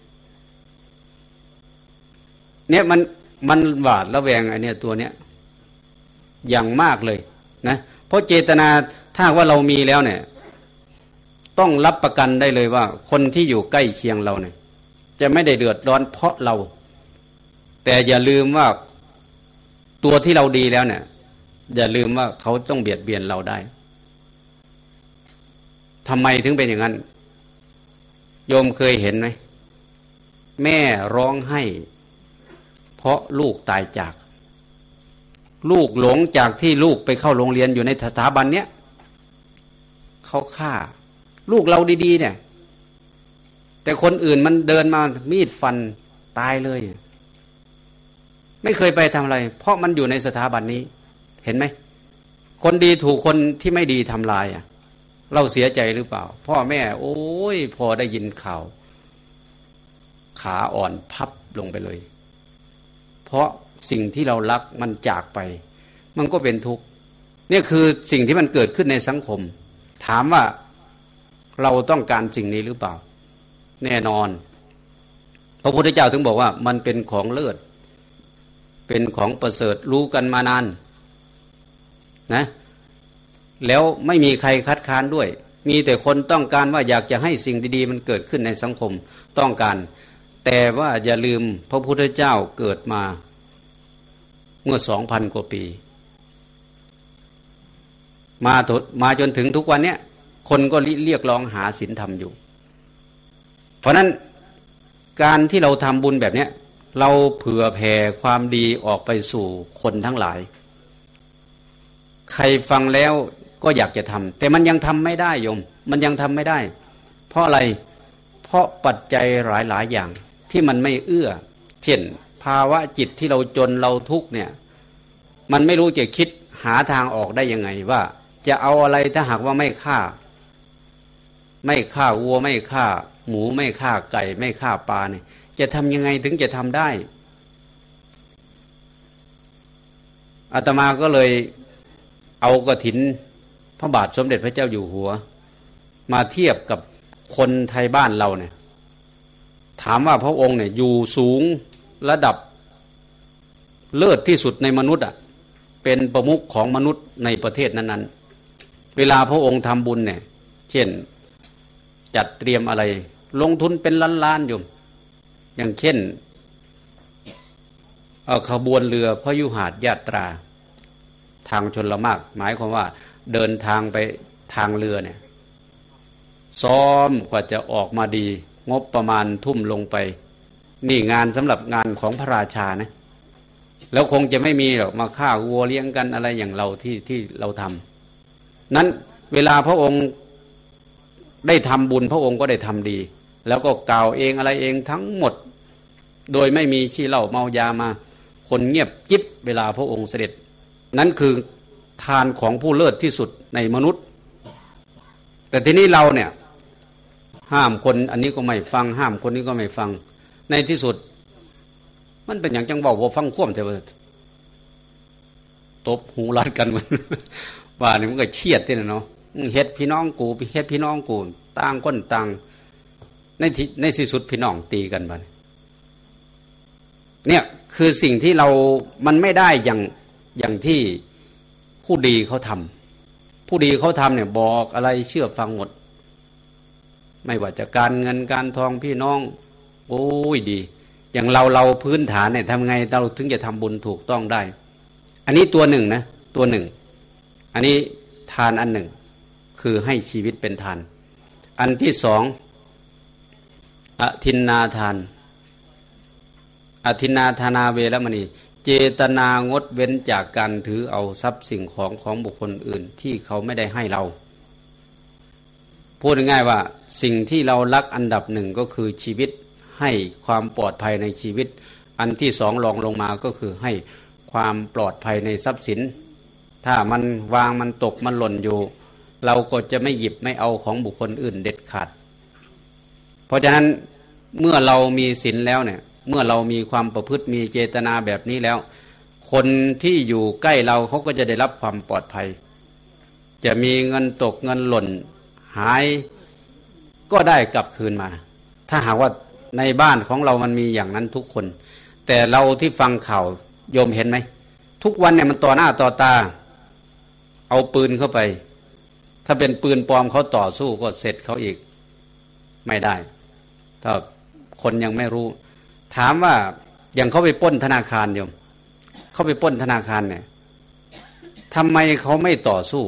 S2: เนี่ยมันมันบาดระแวงไอ้เนี่ยตัวเนี้ยอย่างมากเลยนะเพราะเจตนาถ้าว่าเรามีแล้วเนี่ยต้องรับประกันได้เลยว่าคนที่อยู่ใกล้เคียงเราเนี่ยจะไม่ได้เดือดร้อนเพราะเราแต่อย่าลืมว่าตัวที่เราดีแล้วเนี่ยอย่าลืมว่าเขาต้องเบียดเบียนเราได้ทำไมถึงเป็นอย่างนั้นโยมเคยเห็นไหมแม่ร้องไห้เพราะลูกตายจากลูกหลงจากที่ลูกไปเข้าโรงเรียนอยู่ในสถาบันเนี้ยเขาฆ่าลูกเราดีๆเนี่ยแต่คนอื่นมันเดินมามีดฟันตายเลยไม่เคยไปทำอะไรเพราะมันอยู่ในสถาบันนี้เห็นไหมคนดีถูกคนที่ไม่ดีทำลายอ่ะเราเสียใจหรือเปล่าพ่อแม่โอ้ยพอได้ยินข่าวขาอ่อนพับลงไปเลยเพราะสิ่งที่เรารักมันจากไปมันก็เป็นทุกข์นี่คือสิ่งที่มันเกิดขึ้นในสังคมถามว่าเราต้องการสิ่งนี้หรือเปล่าแน่นอนพระพุทธเจ้าถึงบอกว่ามันเป็นของเลิศเป็นของประเสริฐรู้กันมานานนะแล้วไม่มีใครคัดค้านด้วยมีแต่คนต้องการว่าอยากจะให้สิ่งดีๆมันเกิดขึ้นในสังคมต้องการแต่ว่าอย่าลืมพระพุทธเจ้าเกิดมาเมื่อสองพันกว่าปีมาถดมาจนถึงทุกวันเนี้ยคนก็เรียกร้องหาศีลธรรมอยู่เพราะนั้นการที่เราทำบุญแบบเนี้ยเราเผื่อแผ่ความดีออกไปสู่คนทั้งหลายใครฟังแล้วก็อยากจะทำแต่มันยังทำไม่ได้โยมมันยังทำไม่ได้เพราะอะไรเพราะปัจจัยหลายๆอย่างที่มันไม่เอื้อเช่นภาวะจิตที่เราจนเราทุกข์เนี่ยมันไม่รู้จะคิดหาทางออกได้ยังไงว่าจะเอาอะไรถ้าหากว่าไม่ฆ่าไม่ฆ่าวัวไม่ฆ่าหมูไม่ฆ่าไก่ไม่ฆ่าปลาเนี่ยจะทำยังไงถึงจะทำได้อาตมาก็เลยเอากฐินพระบาทสมเด็จพระเจ้าอยู่หัวมาเทียบกับคนไทยบ้านเราเนี่ยถามว่าพระองค์เนี่ยอยู่สูงระดับเลิศที่สุดในมนุษย์อ่ะเป็นประมุขของมนุษย์ในประเทศนั้นๆเวลาพระองค์ทำบุญเนี่ยเช่นจัดเตรียมอะไรลงทุนเป็นล้านๆอยู่อย่างเช่นเอาขบวนเรือพยุหาญาตราทางชลมารหมายความว่าเดินทางไปทางเรือเนี่ยซ้อมกว่าจะออกมาดีงบประมาณทุ่มลงไปนี่งานสำหรับงานของพระราชานะแล้วคงจะไม่มีหรอกมาฆ่าวัวเลี้ยงกันอะไรอย่างเราที่ที่เราทำนั้นเวลาพระองค์ได้ทำบุญพระองค์ก็ได้ทำดีแล้วก็กล่าวเองอะไรเองทั้งหมดโดยไม่มีขี้เหล้าเมายามาคนเงียบจิ๊บเวลาพระองค์เสด็จนั่นคือทานของผู้เลิศที่สุดในมนุษย์แต่ทีนี้เราเนี่ยห้ามคนอันนี้ก็ไม่ฟังห้ามคนนี้ก็ไม่ฟังในที่สุดมันเป็นอย่างจังบอกว่าฟังคว่ำแต่ว่าตบหูรัดกันมันว่านี่มันก็เครียดที่นั่นเนาะเฮ็ดพี่น้องกูเฮ็ดพี่น้องกูต่างคนต่างในที่ในที่สุดพี่น้องตีกันบัดเนี่ยคือสิ่งที่เรามันไม่ได้อย่างอย่างที่ผู้ดีเขาทำผู้ดีเขาทำเนี่ยบอกอะไรเชื่อฟังหมดไม่ว่าจะการเงินการทองพี่น้องโอ้ยดีอย่างเราเราพื้นฐานเนี่ยทำไงเราถึงจะทำบุญถูกต้องได้อันนี้ตัวหนึ่งนะตัวหนึ่งอันนี้ทานอันหนึ่งคือให้ชีวิตเป็นทานอันที่สองอทินนาทานอทินนาทานาเวรมณีเจตนางดเว้นจากการถือเอาทรัพย์สิ่งของของบุคคลอื่นที่เขาไม่ได้ให้เราพูดง่ายๆว่าสิ่งที่เรารักอันดับหนึ่งก็คือชีวิตให้ความปลอดภัยในชีวิตอันที่สองรองลงมาก็คือให้ความปลอดภัยในทรัพย์สินถ้ามันวางมันตกมันหล่นอยู่เราก็จะไม่หยิบไม่เอาของบุคคลอื่นเด็ดขาดเพราะฉะนั้นเมื่อเรามีศีลแล้วเนี่ยเมื่อเรามีความประพฤติมีเจตนาแบบนี้แล้วคนที่อยู่ใกล้เราเขาก็จะได้รับความปลอดภัยจะมีเงินตกเงินหล่นหายก็ได้กลับคืนมาถ้าหากว่าในบ้านของเรามันมีอย่างนั้นทุกคนแต่เราที่ฟังข่าวโยมเห็นไหมทุกวันเนี่ยมันต่อหน้าต่อตาเอาปืนเข้าไปถ้าเป็นปืนปลอมเขาต่อสู้ก็เสร็จเขาอีกไม่ได้ถ้าคนยังไม่รู้ถามว่าอย่างเขาไปปล้นธนาคารโยมเขาไปปล้นธนาคารเนี่ยทำไมเขาไม่ต่อสู้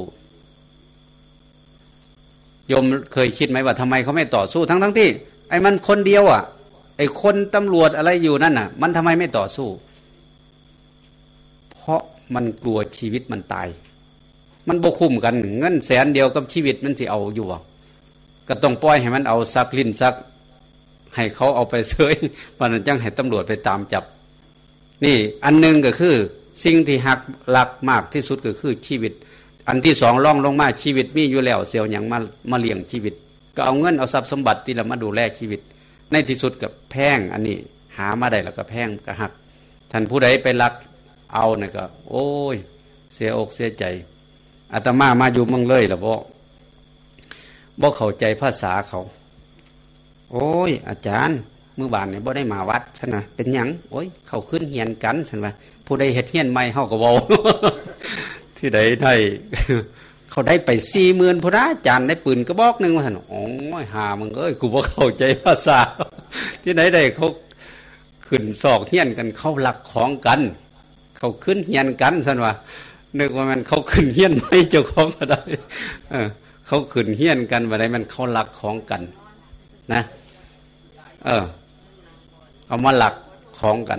S2: โยมเคยคิดไหมว่าทำไมเขาไม่ต่อสู้ทั้งทั้งที่ไอ้มันคนเดียวอ่ะไอ้คนตำรวจอะไรอยู่นั่นน่ะมันทำไมไม่ต่อสู้เพราะมันกลัวชีวิตมันตายมันบ่คุ้มกันเงินแสนเดียวกับชีวิตมันสิเอาอยู่ก็ต้องปล่อยให้มันเอาซักลิ้นซักให้เขาเอาไปเสยวันนั้นจังให้ตำรวจไปตามจับนี่อันนึงก็คือสิ่งที่หักหลักมากที่สุดก็คือชีวิตอันที่สองล่องลงมาชีวิตมีอยู่แล้วเสียวอย่างมามาเลี้ยงชีวิตก็เอาเงินเอาทรัพย์สมบัติที่เรามาดูแลชีวิตในที่สุดกับแพงอันนี้หามาได้แล้วก็แพงก็หักท่านผู้ใดไปรักเอาเนี่ยก็โอ้ยเสียอกเสียใจอาตมามาอยู่เมืองเลยล่ะบ่บ่เข้าใจภาษาเขาโอ้ยอาจารย์มื้อบ่านนี่บ่ได้มาวัดซั่นน่ะเป็นหยังโอ้ยเขาขึ้นเฮียนกันซั่นว่าผู้ใดเฮ็ดเฮียนใหม่เฮาก็เว้า ที่ใดได้ เขาได้ไป สี่หมื่น พุ่นนะอาจารย์ได้ปืนกระบอกนึงว่าซั่นโอ้ยหามึงเอ้ยกูบ่เข้าใจภาษา ที่ไหนได้เขาขึ้นศอกเฮียนกันเขาหลักของกันเขาขึ้นเฮียนกันซั่นว่านึกว่ามันเขาขึ้นเฮียนใหม่เจ้าของก็ได้เออเขาขึ้นเฮียนกันบ่ได้มันเขาหลักของกันนะเออเอามาหลักของกัน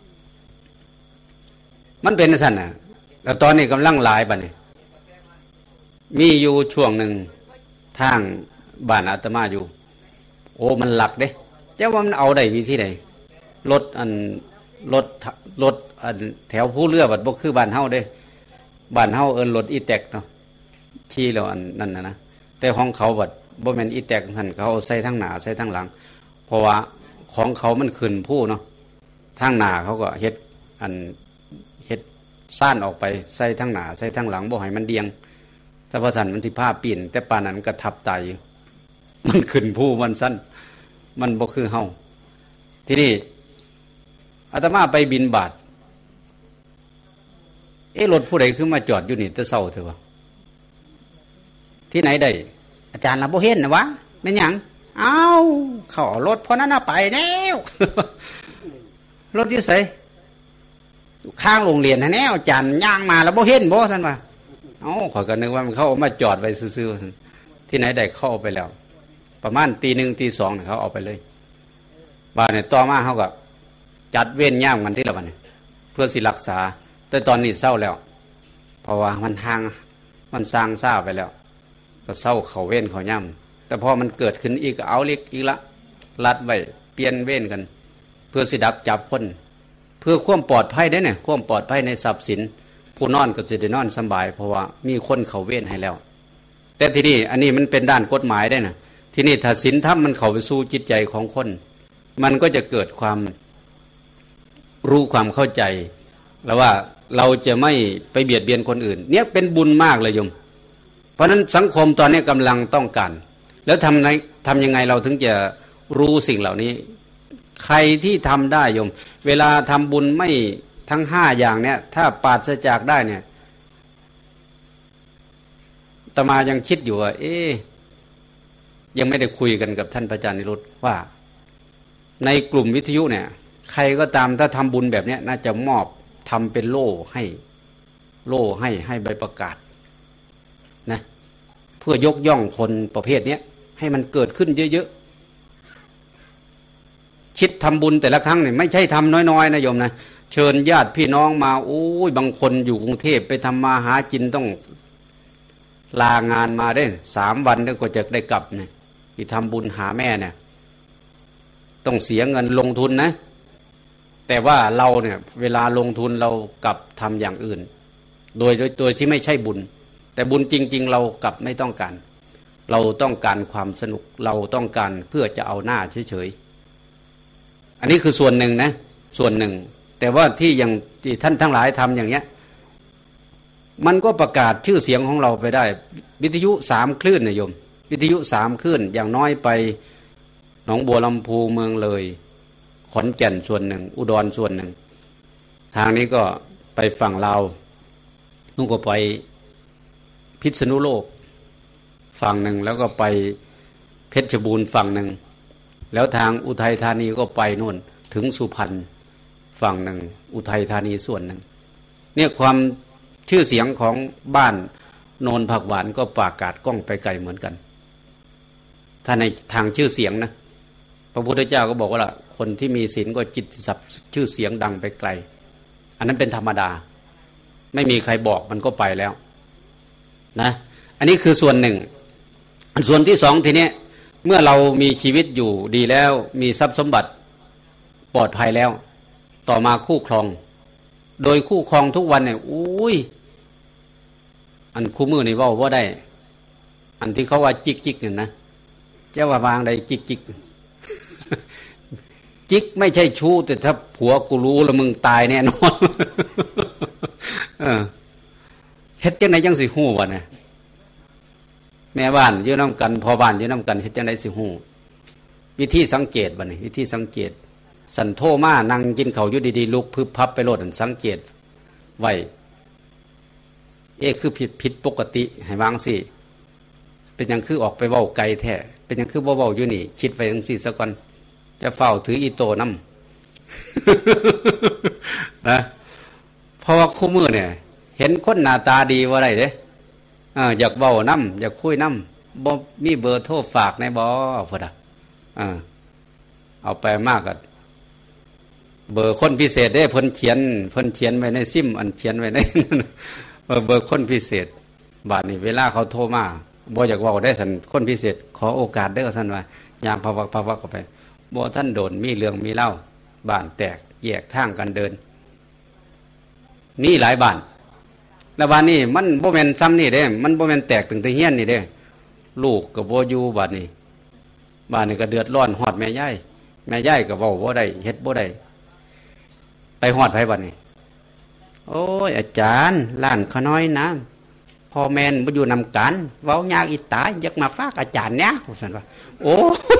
S2: มันเป็นสั่นน่ะแล้วตอนนี้กำลังหลายบัดนี้มีอยู่ช่วงหนึ่งทางบ้านอาตมาอยู่โอ้มันหลักเด้เจ้าว่ามันเอาได้วิธีไหนรถอันรถรถอันแถวผู้เรือบัดบ่คือบ้านเฮาเด้บ้านเฮาเอิ้นรถอีแตกเนาะขี่แล้วอันนั่นน่ะนะแต่ของเขาบัดบ่แม่นอีแตกสั่นเขาใส่ทั้งหน้าใส่ทั้งหลังเพราะว่าของเขามันขึ้นผู้เนาะทางหน้าเขาก็เฮ็ดอันเฮ็ดซ่านออกไปใส่ทั้งหน้าใส่ทั้งหลังบ่ให้มันเดียงถ้าพอสั่นมันสิพาปีนแต่ปานนั้นก็ทับตายอยู่มันขึ้นผู้มันสั้นมันบ่คือเฮาทีนี้อาตมาไปบิณฑบาตเอ๊ะรถผู้ใดคือมาจอดอยู่นี่แต่เช้าเถอะวะที่ไหนได้อาจารย์ล่ะบ่เห็นนะวะแม่นหยังเอ้าเขาเอารถพอนั้นน่ะไปแล้วรถอยู่ไสข้างโรงเรียนแน่อาจารย์ย่างมาแล้วบ่เห็นบ่ซั่นว่าเอ้าข้อยก็นึกว่ามันเขาเอามาจอดไว้ซื่อๆที่ไหนได้เข้าไปแล้วประมาณตีหนึ่งตีสองเนี่ยเขาเอาไปเลยบ้านเนี่ยต่อมาเขาก็จัดเว้นย่ามกันที่ละวันเนี่ยเพื่อสิรักษาแต่ตอนนี้เศร้าแล้วเพราะว่ามันทางมันสร้างซ่าไปแล้วก็เศร้าเขาเว้นเขาย่ำแต่พอมันเกิดขึ้นอีกเอาเล็กอีกละลัดไว้เปลี่ยนเว้นกันเพื่อสิดับจับคนเพื่อความปลอดภัยได้เนี่ยความปลอดภัยในทรัพย์สินผู้นอนก็จะได้นอนสบายเพราะว่ามีคนเขาเว้นให้แล้วแต่ทีนี้อันนี้มันเป็นด้านกฎหมายได้นะที่นี่ถ้าศีลธรรมมันเข้าไปสู่จิตใจของคนมันก็จะเกิดความรู้ความเข้าใจแล้วว่าเราจะไม่ไปเบียดเบียนคนอื่นเนี่ยเป็นบุญมากเลยโยมเพราะนั้นสังคมตอนนี้กำลังต้องการแล้วทำไงทำยังไงเราถึงจะรู้สิ่งเหล่านี้ใครที่ทำได้โยมเวลาทำบุญไม่ทั้งห้าอย่างเนี่ยถ้าปราศจากได้เนี่ยอาตมายังคิดอยู่ว่าเอ๊ยยังไม่ได้คุยกันกับท่านพระอาจารย์นิรุตว่าในกลุ่มวิทยุเนี่ยใครก็ตามถ้าทำบุญแบบนี้น่าจะมอบทำเป็นโล่ให้โล่ให้ให้ใบประกาศนะเพื่อยกย่องคนประเภทนี้ให้มันเกิดขึ้นเยอะๆคิดทำบุญแต่ละครั้งเนี่ยไม่ใช่ทำน้อยๆนะโยมนะเชิญญาติพี่น้องมาโอ้ยบางคนอยู่กรุงเทพไปทำมาหากินต้องลางานมาได้สามวันแล้วก็จะได้กลับเนี่ยที่ทำบุญหาแม่เนี่ยต้องเสียเงินลงทุนนะแต่ว่าเราเนี่ยเวลาลงทุนเรากลับทำอย่างอื่นโดยโดยโดยที่ไม่ใช่บุญแต่บุญจริงๆเรากลับไม่ต้องการเราต้องการความสนุกเราต้องการเพื่อจะเอาหน้าเฉยๆอันนี้คือส่วนหนึ่งนะส่วนหนึ่งแต่ว่าที่อย่างที่ท่านทั้งหลายทำอย่างเนี้ยมันก็ประกาศชื่อเสียงของเราไปได้วิทยุสามคลื่นนะโยมวิทยุสามคลื่นอย่างน้อยไปหนองบัวลำพูเมืองเลยขอนแก่นส่วนหนึ่งอุดรส่วนหนึ่งทางนี้ก็ไปฝั่งลาวนู่นก็ไปพิษณุโลกฝั่งหนึ่งแล้วก็ไปเพชรบูรณ์ฝั่งหนึ่งแล้วทางอุทัยธานีก็ไปนู่นถึงสุพรรณฝั่งหนึ่งอุทัยธานีส่วนหนึ่งเนี่ยความชื่อเสียงของบ้านโนนผักหวานก็ประกาศก้องไปไกลเหมือนกันถ้าในทางชื่อเสียงนะพระพุทธเจ้าก็บอกว่าล่ะคนที่มีศีลก็จิตศัพท์ชื่อเสียงดังไปไกลอันนั้นเป็นธรรมดาไม่มีใครบอกมันก็ไปแล้วนะอันนี้คือส่วนหนึ่งส่วนที่สองทีนี้เมื่อเรามีชีวิตอยู่ดีแล้วมีทรัพย์สมบัติปลอดภัยแล้วต่อมาคู่ครองโดยคู่ครองทุกวันเนี่ยอุ้ยอันคู่มือนี่ว่าว่าได้อันที่เขาว่าจิกจิกเนี่ยนะเจ้าว่าวางได้จิกจิกจิกไม่ใช่ชู้แต่ถ้าผัวกูรู้แล้วมึงตายแน่นอนเออเฮ็ดจังไหนจังสิฮู้วะเนี่ยแม่บ้านอยู่นำกันพ่อบ้านอยู่นำกันเฮ็ดจังได๋สิฮู้วิธีสังเกตบัดนี้วิธีสังเกตสันโทมานั่งกินข้าวอยู่ดีๆลุกพึบพับไปโลดอันสังเกตไว้เอ๊ะคือผิดผิดปกติให้วางสิเป็นหยังคือออกไปเว้าไกลแท้เป็นหยังคือบ่เว้าอยู่นี่คิดไว้จังซี่ซะก่อนจะเฝ้าถืออีโตนำนะเพราะว่าคู่มือเนี่ยเห็นคนหน้าตาดีว่าได้เด้อ่าอยากเว้านำอยากคุยนำบ่มีเบอร์โทรฝากในบ่พุ่นน่ะอ่าเอาไปมากก็เบอร์คนพิเศษได้เพิ่นเขียนเพิ่นเขียนไว้ในซิมอันเขียนไว้ในเบอร์คนพิเศษบาดนี้เวลาเขาโทรมาบ่อยากเว้าได้ซั่นคนพิเศษขอโอกาสเด้อซั่นว่ายามภาวะภาวะเข้าไปบ่ท่านโดนมีเรื่องมีเล่าบ้านแตกแยกทางกันเดินนี่หลายบ้านแล้วบ้านนี้มันบ่แม่นซ้ำนี่เด้มันบ่แม่นแตกถึงแต่เฮียนนี่เด้ลูกก็บ่อยู่บ้านนี้บ้านนี้ก็เดือดร้อนฮอดแม่ยายแม่ยายก็เว้าบ่ได้เฮ็ดบ่ได้ไปฮอดไผบัดนี้โอ้ยอาจารย์ล้านเขาน้อยนะพ่อแม่นบ่อยู่นำกันเว้ายากอีตายอยากมาฝากอาจารย์เนี่ยซั่นว่าโอ้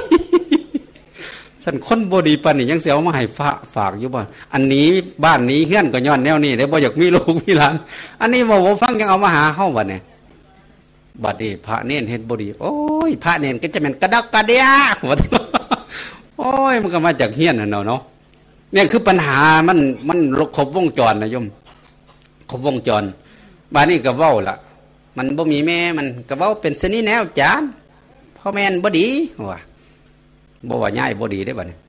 S2: สันคนบ่ดีปานนี่ยังสิเอามาให้ฝากฝากอยู่บ่อันนี้บ้านนี้เฮือนก็ย้อนแนวนี้ได้บ่อยากมีลูกมีหลานอันนี้บ่บ่ฟังยังเอามาหาเฮาบัดนี้บัดนี้พระเนรเฮ็ดบ่ดีโอ้ยพระเนรก็จะแม่นกระดักกระเดียว่าโอ้ยมันก็มาจากเฮียนนั่นเนาะเนาะเนี่ยคือปัญหามันมันครบวงจรนะโยมครบวงจรบ้านนี้ก็เว้าล่ะมันบ่มีแม่มันก็เว้าเป็นสนิแนวจานพ่อแม่นบ่ดีว่าบ่ว่าย้ายบ่ดีได้บัดนี้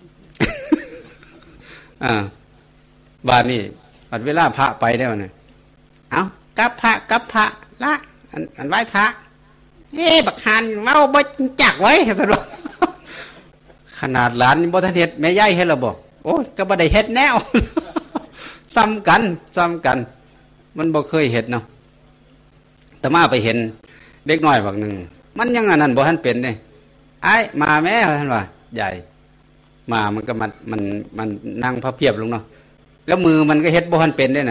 S2: อ่าบ้านนี้บัดเวลาพระไปได้บัดนี้เอ้ากับพระกับพระละอันอันไหว้พระเอ๊ะบักหานเว้าบ่จักไว้ซั่นว่าขนาดหลานบ่ทันเฮ็ดแม่ยายเฮ็ดแล้วบ่โอ้ยก็บ่ได้เฮ็ดแนวซ้ำกันซ้ำกันมันบ่เคยเฮ็ดเนาะแต่มาไปเห็นเด็กน้อยบักนึงมันยังอันนั้นบ่ทันเป็นเด้ไอ้มาแม่ท่านว่าใหญ่มามันก็มันมันมันนั่งพระเพียบลงเนาะแล้วมือมันก็เฮ็ดบ่ทันเป็นได้น่ะ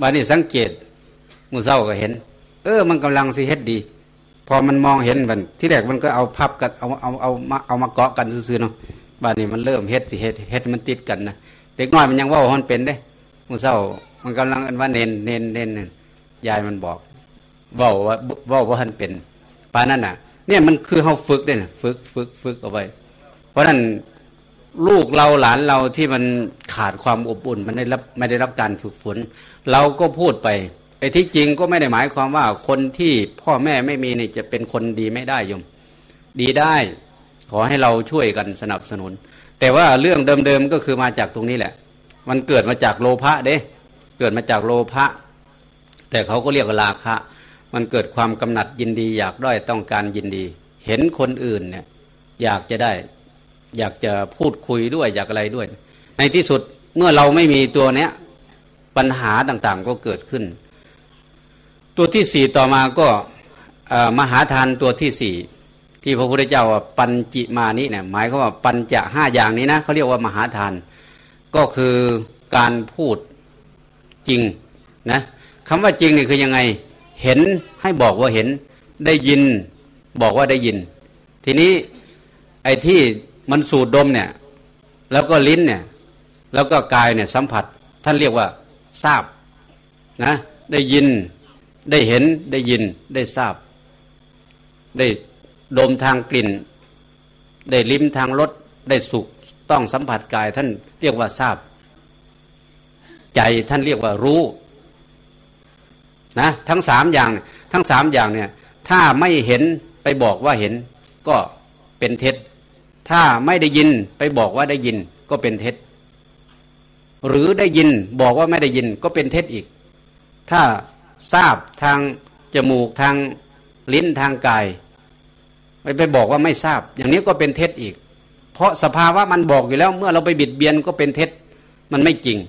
S2: บัดนี้สังเกตมื้อเช้าก็เห็นเออมันกำลังสิเฮ็ดดีพอมันมองเห็นมันที่แรกมันก็เอาพับกันเอาเอาเอามาเอามาเกาะกันซื่อๆเนาะบัดนี้มันเริ่มเฮ็ดสิเฮ็ดเฮ็ดมันติดกันนะเด็กน้อยมันยังเว้ามันเป็นเด้มื้อเช้ามันกำลังอันว่าเน้นเน้นเน้นยายมันบอกเว้าว่าเว้าว่ามันเป็นปานนั้นน่ะเนี่ยมันคือเฮาฝึกเด้น่ะฝึกฝึกฝึกเอาไว้เพราะนั้นลูกเราหลานเราที่มันขาดความอบอุ่นมันได้รับไม่ได้รับการฝึกฝนเราก็พูดไปไอ้ที่จริงก็ไม่ได้หมายความว่าคนที่พ่อแม่ไม่มีนี่จะเป็นคนดีไม่ได้โยมดีได้ขอให้เราช่วยกันสนับสนุนแต่ว่าเรื่องเดิมๆก็คือมาจากตรงนี้แหละมันเกิดมาจากโลภะเด้เกิดมาจากโลภะแต่เขาก็เรียกว่าราคะมันเกิดความกำหนัดยินดีอยากได้ต้องการยินดีเห็นคนอื่นเนี่ยอยากจะได้อยากจะพูดคุยด้วยอยากอะไรด้วยในที่สุดเมื่อเราไม่มีตัวเนี้ยปัญหาต่างๆก็เกิดขึ้นตัวที่สี่ต่อมาก็มหาทานตัวที่สี่ที่พระพุทธเจ้าว่าปัญจิมานิเนี่ยหมายความว่าปัญจะห้าอย่างนี้นะเขาเรียกว่ามหาทานก็คือการพูดจริงนะคำว่าจริงนี่คือยังไงเห็นให้บอกว่าเห็นได้ยินบอกว่าได้ยินทีนี้ไอ้ที่มันสูดดมเนี่ยแล้วก็ลิ้นเนี่ยแล้วก็กายเนี่ยสัมผัสท่านเรียกว่าทราบนะได้ยินได้เห็นได้ยินได้ทราบได้ดมทางกลิ่นได้ลิ้มทางรสได้สุขต้องสัมผัสกายท่านเรียกว่าทราบใจท่านเรียกว่ารู้นะทั้งสามอย่างทั้งสามอย่างเนี่ยถ้าไม่เห็นไปบอกว่าเห็นก็เป็นเท็จถ้าไม่ได้ยินไปบอกว่าได้ยินก็เป็นเท็จหรือได้ยินบอกว่าไม่ได้ยินก็เป็นเท็จอีกถ้าทราบทางจมูกทางลิ้นทางกายไปไปบอกว่าไม่ทราบอย่างนี้ก็เป็นเท็จอีกเพราะสภาวะมันบอกอยู่แล้วเมื่อเราไปบิดเบียนก็เป็นเท็จมันไม่จริง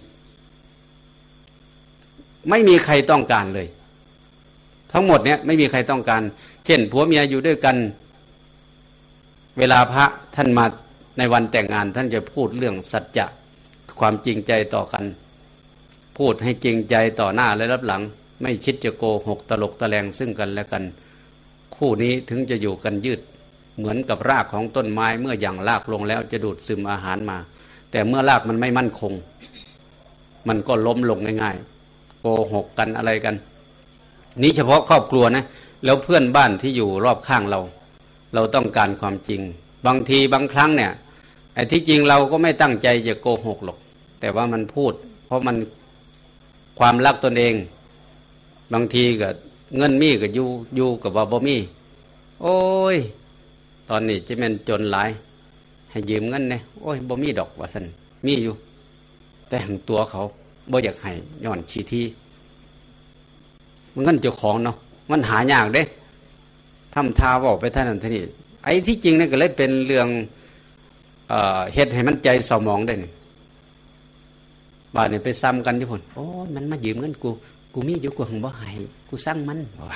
S2: ไม่มีใครต้องการเลยทั้งหมดเนี้ยไม่มีใครต้องการเช่นผัวเมียอยู่ด้วยกันเวลาพระท่านมาในวันแต่งงานท่านจะพูดเรื่องสัจจะความจริงใจต่อกันพูดให้จริงใจต่อหน้าและรับหลังไม่คิดจะโกหกตลกตะแลงซึ่งกันและกันคู่นี้ถึงจะอยู่กันยืดเหมือนกับรากของต้นไม้เมื่ออย่างรากลงแล้วจะดูดซึมอาหารมาแต่เมื่อรากมันไม่มั่นคงมันก็ล้มลงง่ายๆโกหกกันอะไรกันนี้เฉพาะครอบครัวนะแล้วเพื่อนบ้านที่อยู่รอบข้างเราเราต้องการความจริงบางทีบางครั้งเนี่ยไอ้ที่จริงเราก็ไม่ตั้งใจจะโกหกหรอกแต่ว่ามันพูดเพราะมันความรักตนเองบางทีก็เงินมีก็อยู่อยู่กับว่าบ่มีโอ้ยตอนนี้จะแม่นจนหลายให้ยืมเงินเนี่ยโอ้ยบ่มีดอกว่าซั่นมีอยู่แต่งตัวเขาบ่อยากให้ย้อนขี้ที่มันเงินเจ้าของเนาะมันหายากเด้ทำทาบอกไปท่านั้นท่านี้ไอ้ที่จริงนี่ก็เลยเป็นเรื่องเอ่อเฮ็ดให้มันใจเศร้าหมองได้นี่บาดนี้ไปซ้ำกันที่พุ่นโอ้มันมายืมเงินกูกูมีอยู่กูหึงบ่ให้กูสั่งมันว่า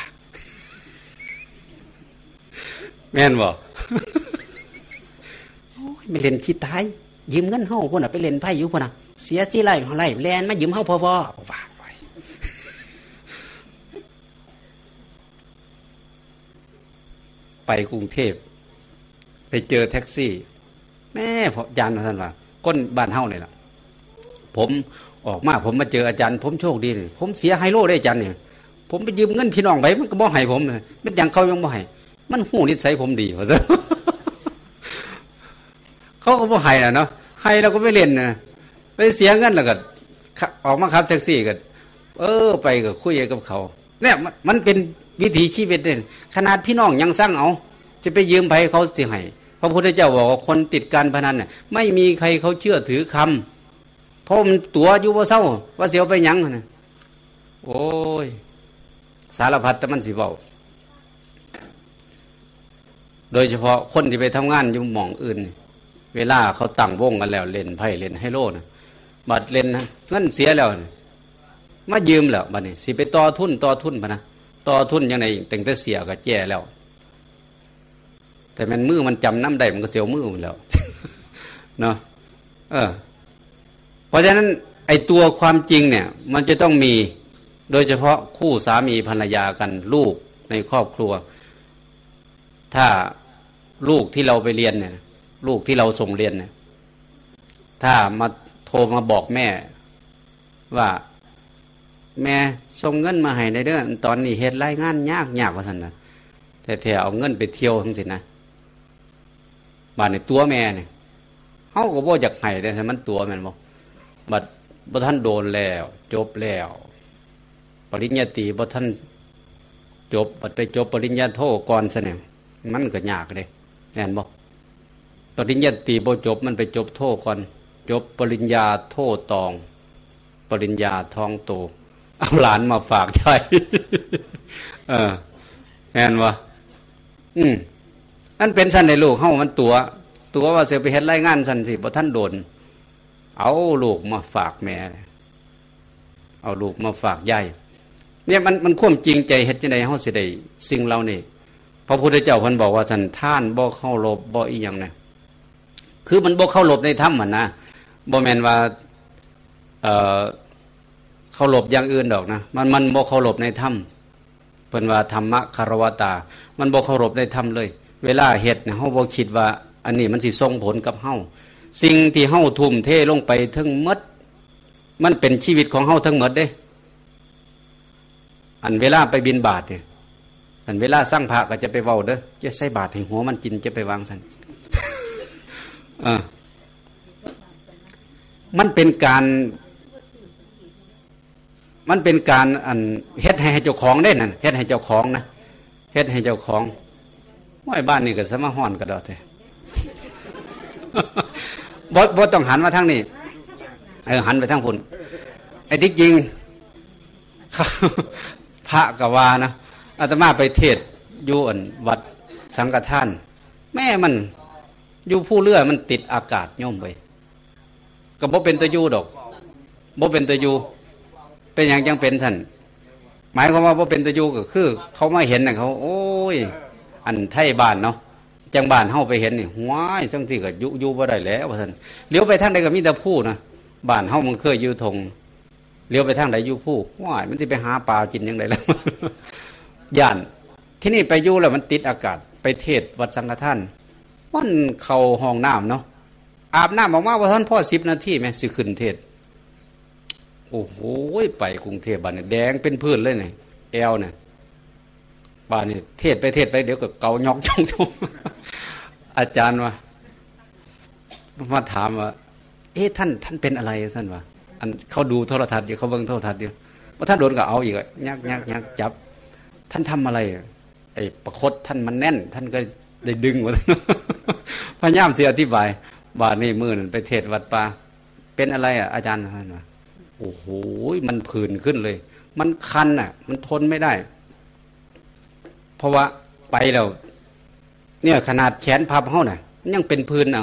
S2: แม่นบ่โอ้ยไม่เล่นขี้ตายยืมเงินเฮาพุ่นน่ะไปเล่นไพ่อยู่พุ่นน่ะเสียสิไล่เฮาไล่แลนมายืมเฮาพอๆว่าไปกรุงเทพไปเจอแท็กซี่แม่พออาจารย์ท่านว่าก้นบ้านเฮาเนี่ยล่ะผมออกมาผมมาเจออาจารย์ผมโชคดีนี่ผมเสียไฮโลได้อาจารย์เนี่ยผมไปยืมเงินพี่น้องไปมันก็บ่ให้ผมมันอย่างเขายังบ่ให้มันหูนิสัยผมดีว่าซะเขาก็บ่ให้น่ะเนาะให้เราก็ไม่เล่นนะไปเสียเงินแล้วก็ออกมาขับแท็กซี่ก็เออไปก็คุยกับเขาเนี่ยมันเป็นวิถีชีวิตเนี่ยขนาดพี่น้องยังสั่งเอาจะไปยืมไปเขาสิให้พระพุทธเจ้าบอกว่าคนติดการพนันเนี่ยไม่มีใครเขาเชื่อถือคำเพราะมันตัวอยู่ว่าเศร้าว่าเสียวไปยังนะโอ้ยสารพัดแต่มันสิเบาโดยเฉพาะคนที่ไปทำงานอยู่หม่องอื่นเวลาเขาตั้งวงกันแล้วเล่นไพ่เล่นไฮโลนะบัดเล่นนะเงินเสียแล้วมายืมแล้วบัดนี้สิไปต่อทุนต่อทุนพะนะต่อทุนยังไงแต่งแต่เสียก็แย่แล้วแต่มันมือมันจำน้ำได้มันก็เสียวมือมันแล้วเนาะเออเพราะฉะนั้นไอ้ตัวความจริงเนี่ยมันจะต้องมีโดยเฉพาะคู่สามีภรรยากันลูกในครอบครัวถ้าลูกที่เราไปเรียนเนี่ยลูกที่เราส่งเรียนเนี่ยถ้ามาโทรมาบอกแม่ว่าแม่ส่งเงินมาให้ในเดือนตอนนี้เฮ็ดรายงานยากยากว่าซั่นน่ะแต่แท้เอาเงินไปเที่ยวจังซี่นะบาดนี้ตัวแม่เนี่ยเฮาก็บ่อยากให้แต่มันตัวแม่นบ่บัดบ่ทันโดนแล้วจบแล้วปริญญาตรีบ่ทันจบบัดไปจบปริญญาโทก่อนซะเนี่ยมันก็ยากเด้แม่นบ่ปริญญาตรีบ่จบมันไปจบโทก่อนจบปริญญาโทตองปริญญาทองโตเอาหลานมาฝากใช้ เออแม่นบ่อืมนั่นเป็นซั่นให้ลูกเฮามันตัวตัวว่าสิไปเฮ็ดรายงานซั่นสิบ่ทันโดนเอาลูกมาฝากแม่เอาลูกมาฝากยายเนี่ยมันมันความจริงใจเฮ็ดจังได๋เฮาสิได้สิ่งเหล่านี้พระพุทธเจ้าเพิ่นบอกว่าท่านท่านบ่เคารพบ่อีหยังนะคือมันบ่เคารพในธรรมหั่นนะบ่แม่นว่าเอ่อเคารพอย่างอื่นดอกนะมันมันบ่เคารพในธรรมเพิ่นว่าธรรมะคารวตามันบ่เคารพในธรรมเลยเวลาเฮ็ดเนี่ยเฮาบ่คิดว่าอันนี้มันสิส่งผลกับเฮาสิ่งที่เฮาทุ่มเทลงไปทั้งหมดมันเป็นชีวิตของเฮาทั้งหมดเด้อันเวลาไปบิณฑบาตเนี่ยอันเวลาสร้างพระก็จะไปเว้าเด้อจะใส่บาตรให้หัวมันกินจะไปวางซั่นเออมันเป็นการมันเป็นการอันเฮ็ดให้เจ้าของได้นั่นเฮ็ดให้เจ้าของนะเฮ็ดให้เจ้าของว่าบ้านนี่ก็สมาฮ้อนก็ดอกแท้บ่บ่ต้องหันมาทางนี้เออหันไปทางพุ่นไอ้ที่จริงพระก็ว่านะอาตมาไปเทศอยู่อันวัดสังฆทานแม่มันอยู่ผู้เลื่อมันติดอากาศย่อมไปก็บ่เป็นตะอยู่ดอกบ่เป็นตะอยู่เป็นหยังจังเป็นท่านหมายความว่าบ่เป็นตะอยู่ก็คือเขามาเห็นน่ะเขาโอ้ยอันไทยบ้านเนาะจังบ้านเฮาไปเห็นนี่ว้ายจังซี่ก็อยู่อยู่บ่ได้แล้วว่าซั่นเลี้ยวไปทางใดก็มีแต่ผู้นะบ้านเฮามันเคยอยู่ทงเลี้ยวไปทางใดอยู่ผู้ว้ายมันสิไปหาปลากินจังไดล่ะย่านที่นี่ไปอยู่แล้วมันติดอากาศไปเทศวัดสังฆทานมันเข้าห้องน้ำเนาะอาบน้ำออกมาว่าท่านพ่อสิบนาทีแม่สิขึ้นเทศโอ้โหไปกรุงเทพบ้านนี่แดงเป็นพื้นเลยนี่แอวเนี่ยบ้านนี่เทศไปเทศไปเดี๋ยวก็เกาหยอกจ้องๆอาจารย์ว่ามาถามว่าเอ๊ะท่านท่านเป็นอะไรท่านว่าอันเขาดูโทรทัศน์อยู่เขาเบิ่งโทรทัศน์อยู่พอท่านโดนก็เอาอีกยักยักยักจับท่านทำอะไรไอ้ประคตท่านมันแน่นท่านก็ได้ดึงหมดพยายามเสียอธิบายบาดนี้มือนั่นไปเทศวัดป่าเป็นอะไรอ่ะอาจารย์ท่านว่าโอ้โหมันผื่นขึ้นเลยมันคันอ่ะมันทนไม่ได้เพราะว่าไปแล้วเนี่ยขนาดแขนพับเฮาน่ะยังเป็นผื่นเอา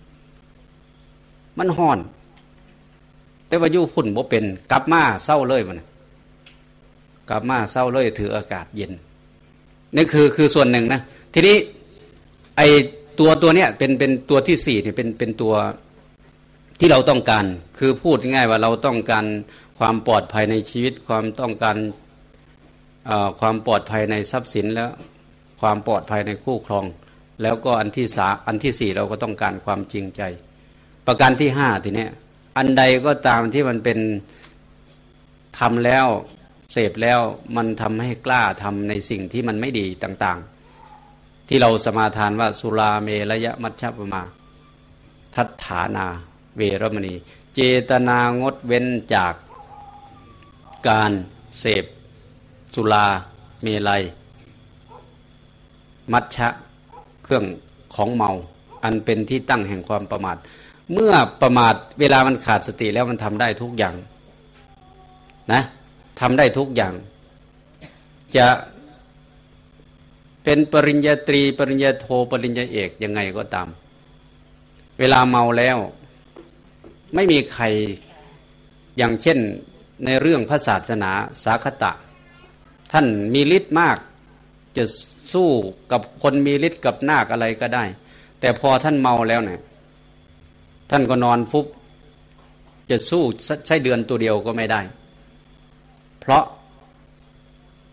S2: มันห่อนแต่ว่าอยู่ฝุ่นบ่เป็นกลับมาเศร้าเลยมันกลับมาเศร้าเลยถืออากาศเย็นนี่คือคือส่วนหนึ่งนะทีนี้ไอตัวตัวเนี้ยเป็นเป็นตัวที่สี่เนี่ยเป็นเป็นตัวที่เราต้องการคือพูดง่ายๆว่าเราต้องการความปลอดภัยในชีวิตความต้องการความปลอดภัยในทรัพย์สินแล้วความปลอดภัยในคู่ครองแล้วก็อันที่สาอันที่สี่เราก็ต้องการความจริงใจประการที่ห้าทีเนี้ยอันใดก็ตามที่มันเป็นทำแล้วเสพแล้วมันทำให้กล้าทำในสิ่งที่มันไม่ดีต่างๆที่เราสมาทานว่าสุราเมรยมัชฌัปมาทัฏฐานาเวรมณีเจตนางดเว้นจากการเสพสุราเมลัยมัชฌะเครื่องของเมาอันเป็นที่ตั้งแห่งความประมาทเมื่อประมาทเวลามันขาดสติแล้วมันทำได้ทุกอย่างนะทำได้ทุกอย่างจะเป็นปริญญาตรีปริญญาโทปริญญาเอกยังไงก็ตามเวลาเมาแล้วไม่มีใครอย่างเช่นในเรื่องพระศาสนาสาคตะท่านมีฤทธิ์มากจะสู้กับคนมีฤทธิ์กับนาคอะไรก็ได้แต่พอท่านเมาแล้วเนี่ยท่านก็นอนฟุบจะสู้ใช้เดือนตัวเดียวก็ไม่ได้เพราะ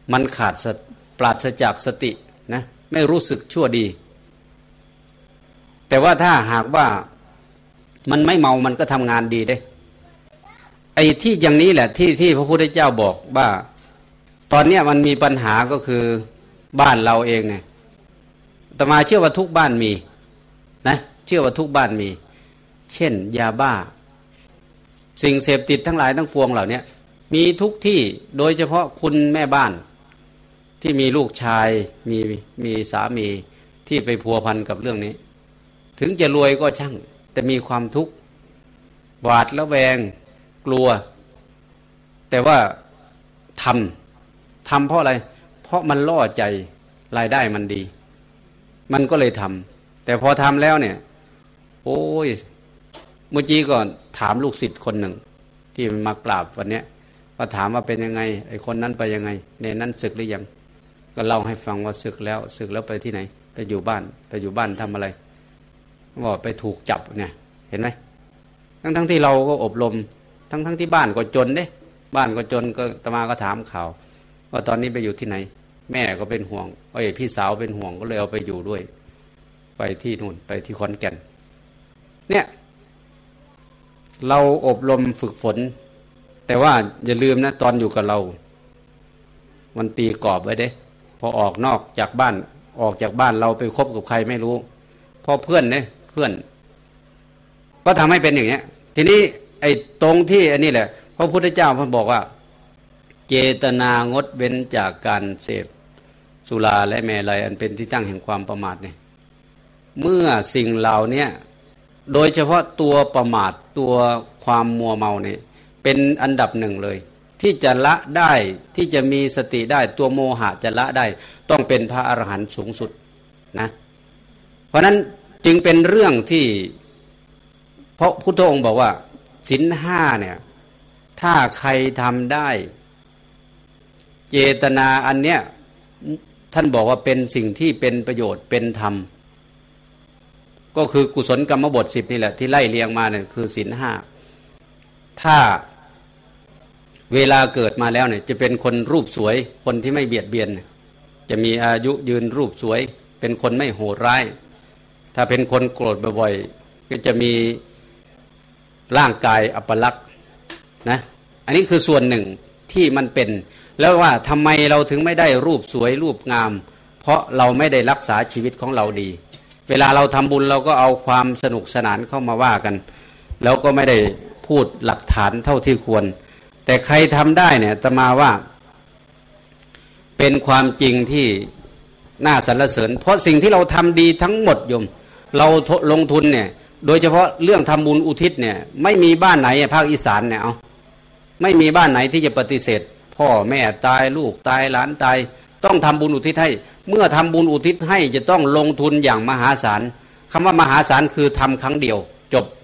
S2: มันขาดปราศจากสตินะไม่รู้สึกชั่วดีแต่ว่าถ้าหากว่ามันไม่เมามันก็ทำงานดีได้ไอ้ที่อย่างนี้แหละที่ที่พระพุทธเจ้าบอกว่าตอนนี้มันมีปัญหาก็คือบ้านเราเองเนี่ยอาตมาเชื่อว่าทุกบ้านมีนะเชื่อว่าทุกบ้านมีเช่นยาบ้าสิ่งเสพติดทั้งหลายทั้งปวงเหล่านี้มีทุกที่โดยเฉพาะคุณแม่บ้านที่มีลูกชายมีมีสามีที่ไปพัวพันกับเรื่องนี้ถึงจะรวยก็ช่างแต่มีความทุกข์หวาดระแวงกลัวแต่ว่าทำทำเพราะอะไรเพราะมันล่อใจรายได้มันดีมันก็เลยทำแต่พอทำแล้วเนี่ยโอ้ยเมื่อกี้ก่อนถามลูกศิษย์คนหนึ่งที่มากราบวันนี้ว่าถามว่าเป็นยังไงไอ้คนนั้นไปยังไงเนี่ยนั้นศึกหรือยังก็เล่าให้ฟังว่าศึกแล้วศึกแล้วไปที่ไหนไปอยู่บ้านไปอยู่บ้านทำอะไรบอกไปถูกจับเนี่ยเห็นไหมทั้งทั้งที่เราก็อบรมทั้งทั้งที่บ้านก็จนเด้บ้านก็จนก็ตมาก็ถามข่าวว่าตอนนี้ไปอยู่ที่ไหนแม่ก็เป็นห่วงเอ้ยพี่สาวเป็นห่วงก็เลยเอาไปอยู่ด้วยไปที่นู่นไปที่ขอนแก่นเนี่ยเราอบรมฝึกฝนแต่ว่าอย่าลืมนะตอนอยู่กับเรามันตีกรอบไว้เด้พอออกนอกจากบ้านออกจากบ้านเราไปคบกับใครไม่รู้พอเพื่อนเนี่ยเพื่อนก็ทำให้เป็นอย่างเนี้ยทีนี้ไอ้ตรงที่อันนี้แหละพระพุทธเจ้าท่านบอกว่าเจตนางดเว้นจากการเสพสุราและเมลัยอันเป็นที่ตั้งแห่งความประมาทเนี่ยเมื่อสิ่งเหล่านี้โดยเฉพาะตัวประมาทตัวความมัวเมาเนี่ยเป็นอันดับหนึ่งเลยที่จะละได้ที่จะมีสติได้ตัวโมหะจะละได้ต้องเป็นพระอรหันต์สูงสุดนะเพราะนั้นจึงเป็นเรื่องที่เพราะพุทธองค์บอกว่าศีลห้าเนี่ยถ้าใครทำได้เจตนาอันเนี้ยท่านบอกว่าเป็นสิ่งที่เป็นประโยชน์เป็นธรรมก็คือกุศลกรรมบทสิบนี่แหละที่ไล่เรียงมาเนี่ยคือศีลห้าถ้าเวลาเกิดมาแล้วเนี่ยจะเป็นคนรูปสวยคนที่ไม่เบียดเบียนจะมีอายุยืนรูปสวยเป็นคนไม่โหดร้ายถ้าเป็นคนโกรธบ่อยๆก็จะมีร่างกายอัปลักษณ์นะอันนี้คือส่วนหนึ่งที่มันเป็นแล้วว่าทำไมเราถึงไม่ได้รูปสวยรูปงามเพราะเราไม่ได้รักษาชีวิตของเราดีเวลาเราทำบุญเราก็เอาความสนุกสนานเข้ามาว่ากันแล้วก็ไม่ได้พูดหลักฐานเท่าที่ควรแต่ใครทำได้เนี่ยอาตมาว่าเป็นความจริงที่น่าสรรเสริญเพราะสิ่งที่เราทำดีทั้งหมดโยมเราลงทุนเนี่ยโดยเฉพาะเรื่องทำบุญอุทิศเนี่ยไม่มีบ้านไหนภาคอีสานเนี่ยเอาไม่มีบ้านไหนที่จะปฏิเสธพ่อแม่ตายลูกตายหลานตายต้องทำบุญอุทิศให้เมื่อทำบุญอุทิศให้จะต้องลงทุนอย่างมหาศาลคำว่ามหาศาลคือทำครั้งเดียวจบ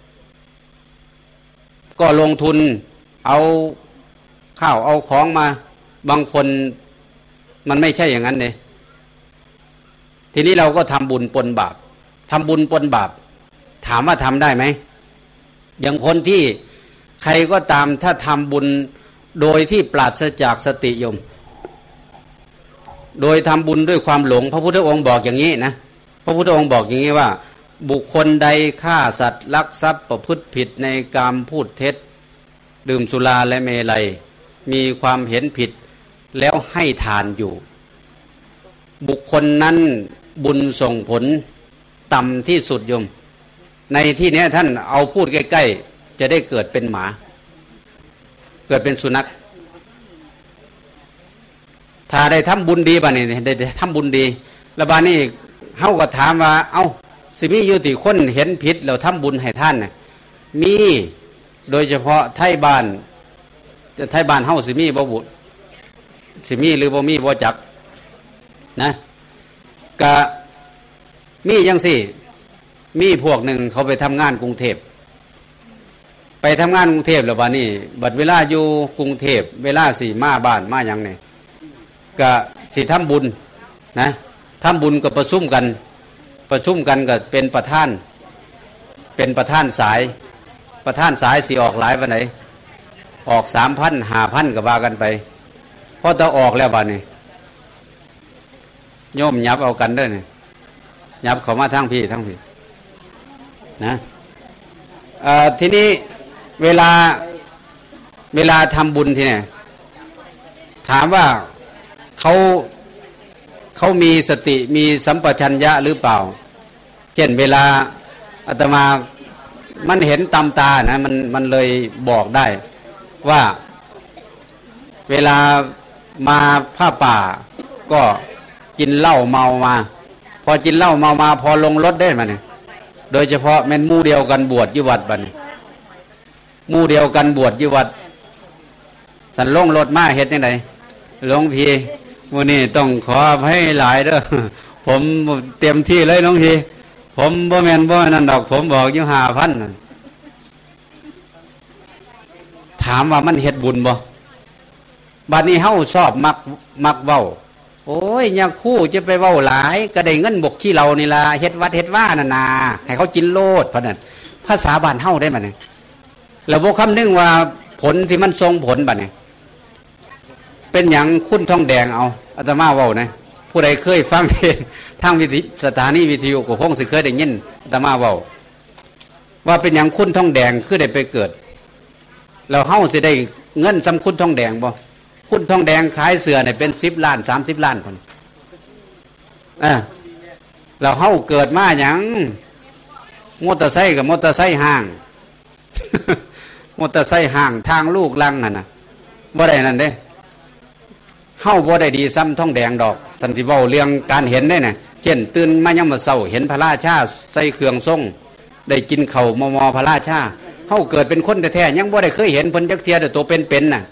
S2: ก็ลงทุนเอาข้าวเอาของมาบางคนมันไม่ใช่อย่างนั้นเลยทีนี้เราก็ทำบุญปนบาปทำบุญปนบาปถามว่าทำได้ไหมอย่างคนที่ใครก็ตามถ้าทำบุญโดยที่ปราศจากสติโยมโดยทำบุญด้วยความหลงพระพุทธองค์บอกอย่างนี้นะพระพุทธองค์บอกอย่างนี้ว่าบุคคลใดฆ่าสัตว์ลักทรัพย์ประพฤติผิดในกามพูดเท็จดื่มสุราและเมลัยมีความเห็นผิดแล้วให้ทานอยู่บุคคลนั้นบุญส่งผลต่ำที่สุดโยมในที่นี้ท่านเอาพูดใกล้ๆจะได้เกิดเป็นหมาเกิดเป็นสุนัขถ้าได้ทำบุญดีป่ะนี่ได้ทำบุญดีแล้วบ้านนี้เฮาก็ถามว่าเอ้าสิมีอยู่ที่คนเห็นผิดแล้วทำบุญให้ท่านน่ะมีโดยเฉพาะไทยบ้านไทยบ้านเฮาสิมีบ่บุสิมีหรือบ่มีบ่จักนะกะมีจังซี่มีพวกหนึ่งเขาไปทำงานกรุงเทพไปทำงานกรุงเทพแล้วบ้านนี้บัดเวลาอยู่กรุงเทพเวลาสิมาบ้านมาหยังนี่ก็สิทำบุญนะทำบุญก็ประชุมกันประชุมกันก็เป็นประธานเป็นประธานสายประธานสายสิออกหลายวันไหนออกสามพันห้าพันก็ว่ากันไปพอจะออกแล้วบ้านนี้โยมยับเอากันเด้อเนี่ยยับเขามาทั้งพี่ทั้งพี่นะทีนี้เวลาเวลาทำบุญทีเนี่ยถามว่าเขาเขามีสติมีสัมปชัญญะหรือเปล่าเช่นเวลาอาตมามันเห็นตามตานะมันมันเลยบอกได้ว่าเวลามาผ้าป่าก็กินเหล้าเมามาพอกินเหล้าเมามาพอลงรถได้มาเนี่ยโดยเฉพาะแม่นหมู่เดียวกันบวชอยู่วัดบัดนี้หมู่เดียวกันบวชอยู่วัดสันลงรถมาเฮ็ดยังไงหลวงพี่วันนี้ต้องขอให้หลายเด้อผมเต็มที่เลยหลวงพี่ผมบ่แม่นบ่นั่นดอกผมบอกอยู่ห้าพันถามว่ามันเฮ็ดบุญบ่บัดนี้เฮาชอบมักมักเว้าโอ้ยยาคู่จะไปเว้าหลายก็ได้เงินบกขี้เรานี่ล่ะเฮ็ดวัดเฮ็ดว่านั่นน่ะให้เขากินโลดเพราะนั้นภาษาบ้านเฮาได้บัดนี้แล้วบ่คำนึงว่าผลที่มันส่งผลบัดนี้เป็นหยังคุณทองแดงเอาอาตมาเว้านะผู้ใดเคยฟังเทศทางวิทยุสถานีวิทยุก็คงสิเคยได้ยินอาตมาเว้าว่าเป็นหยังคุณทองแดงคือได้ไปเกิดแล้วเฮาสิได้เงินสำคุณทองแดงบ่คุณทองแดงขายเสือเนี่ยเป็นสิบล้านสามสิบล้านคนเออเราเฮาเกิดมาหยังมอเตอร์ไซค์กับมอเตอร์ไซค์ห่างมอเตอร์ไซค์ห่างทางลูกลังน่ะบ่ได้นั่นเด้เฮาบ่ได้ดีซ้ำทองแดงดอกสันสิเว้าเรื่องการเห็นได้น่ะเช่นตื่นมายามมื้อเช้าเห็นพระราชาใส่เครื่องทรงได้กินข้าวมอมอพระราชาเฮาเกิดเป็นคนแท้ๆยังบ่ได้เคยเห็นเพิ่นจักเที่ยแต่ตัวเป็นๆน่ะ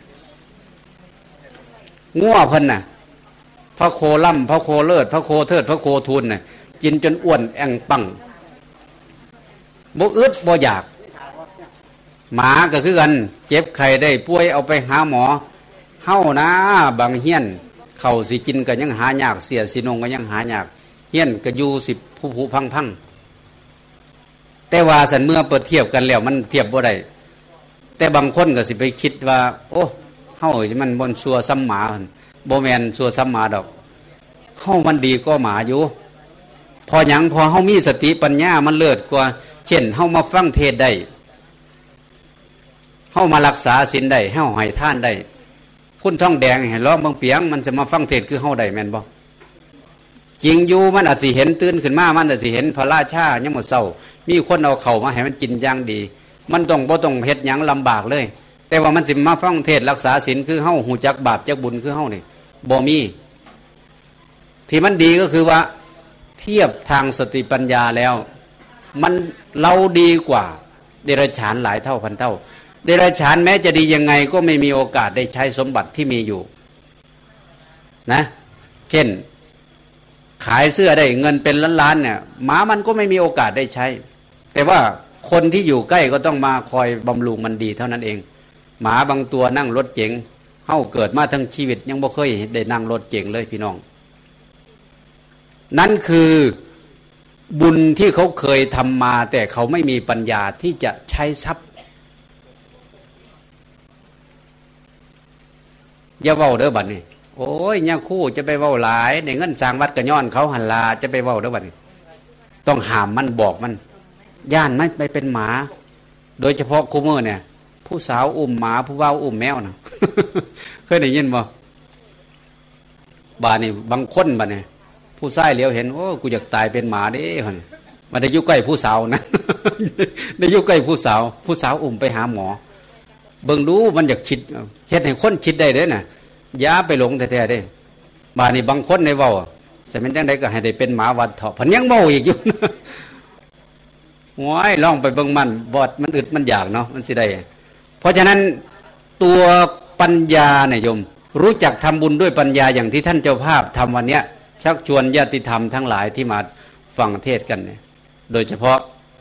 S2: งัวเพิ่นน่ะพระโคล่ำพระโคเลิศพระโคเทิดพระโคทูลน่ะกินจนอ้วนแองปังบ่อึดบ่อยากหมาก็คือกันเจ็บไข้ได้ป่วยเอาไปหาหมอเฮานะบางเฮียนเข้าสิกินก็ยังหายากเสียสินงก็ยังหายากเฮียนก็อยู่สิผุผุพังๆแต่ว่าสันเมื่อเปิดเทียบกันแล้วมันเทียบบ่ได้แต่บางคนก็สิไปคิดว่าโอ้เฮาสิมันบ่นซัวซ้ำหมาบ่แม่นซัวซ้ำหมาดอกเฮามันดีกว่าหมาอยู่พอหยังพอเฮามีสติปัญญามันเลิศกว่าเช่นเฮามาฟังเทศได้เฮามารักษาศีลได้เฮาให้ทานได้คุณทองแดงให้ล้อมบางเปียงมันจะมาฟังเทศคือเฮาได้แม่นบ่จริงอยู่มันอาจสิเห็นตื่นขึ้นมามันอาจสิเห็นพระราชายามมื้อเช้ามีคนเอาเข้ามาให้มันกินอย่างดีมันต้องบ่ต้องเฮ็ดหยังลำบากเลยแต่ว่ามันสิมาฟังเทศรักษาศีลคือเฮาหูจักบาปจักบุญคือเฮานี่บ่มีที่มันดีก็คือว่าเทียบทางสติปัญญาแล้วมันเราดีกว่าเดรัจฉานหลายเท่าพันเท่าเดรัจฉานแม้จะดียังไงก็ไม่มีโอกาสได้ใช้สมบัติที่มีอยู่นะเช่นขายเสื้อได้เงินเป็นล้านๆเนี่ยหมามันก็ไม่มีโอกาสได้ใช้แต่ว่าคนที่อยู่ใกล้ก็ต้องมาคอยบำรุงมันดีเท่านั้นเองหมาบางตัวนั่งรถเจ๋งเฮาเกิดมาทั้งชีวิตยังบ่เคยได้นั่งรถเจ๋งเลยพี่น้องนั่นคือบุญที่เขาเคยทำมาแต่เขาไม่มีปัญญาที่จะใช้ทรัพย์อย่าเว้าเด้อบัดนี้โอ้ยย่าคู่จะไปเว้าหลายในเงินสร้างวัดก็ย้อนเขาหันลาจะไปเว้าเด้อบัดนี้ต้องห้ามมันบอกมันย่านไม่ไปเป็นหมาโดยเฉพาะคุมื้อเนี่ยผู้สาวอุ้มหมาผู้บ่าวอุ้มแมวนะ เคยได้ยินบ่บาดนี่บางคนบัดนี่ผู้ชายเหลียวเห็นโอ้กูอยากตายเป็นหมาเด้หั่นมันได้อยู่ใกล้ผู้สาวนะ ได้อยู่ใกล้ผู้สาวผู้สาวอุ้มไปหาหมอเบิ่งดูมันอยากคิดเฮ็ดให้คนคิดได้เด้น่ะอย่าไปหลงแท้ๆเด้บาดนี่บางคนในเว้าสิแม่นจังได๋ก็ให้ได้เป็นหมาวัดเถาะเพิ่นยังเว้าอีกอยู่ โอ้ยลองไปเบิ่งมันบอดมันอึดมันอยากเนาะมันสิได้เพราะฉะนั้นตัวปัญญาเนี่ยโยมรู้จักทำบุญด้วยปัญญาอย่างที่ท่านเจ้าภาพทำวันเนี้ยชักชวนญาติธรรมทั้งหลายที่มาฟังเทศกันเนี่ยโดยเฉพาะ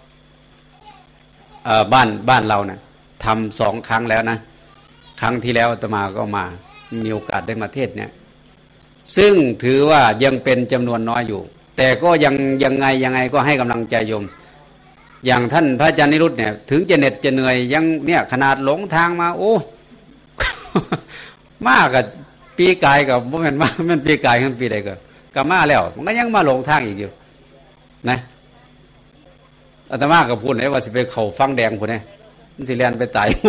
S2: บ้านบ้านเราเนี่ยทำสองครั้งแล้วนะครั้งที่แล้วอาตมาก็มามีโอกาสได้มาเทศเนี่ยซึ่งถือว่ายังเป็นจำนวนน้อยอยู่แต่ก็ยังยังไงยังไงก็ให้กำลังใจโยมอย่างท่านพระอาจารย์นิรุตเนี่ยถึงจะเหน็ดจะเหนื่อยยังเนี่ยขนาดหลงทางมาโอ้ มากกับปีกายกับบ่แม่นว่ามันปีกายกันปีใดก็ก็มาแล้วมันก็ยังมาหลงทางอีกอยู่นะอาตมากับพูดเลยว่าสิไปเข่าฟังแดงพูดเนี่ยมันสิเรียนไปตาย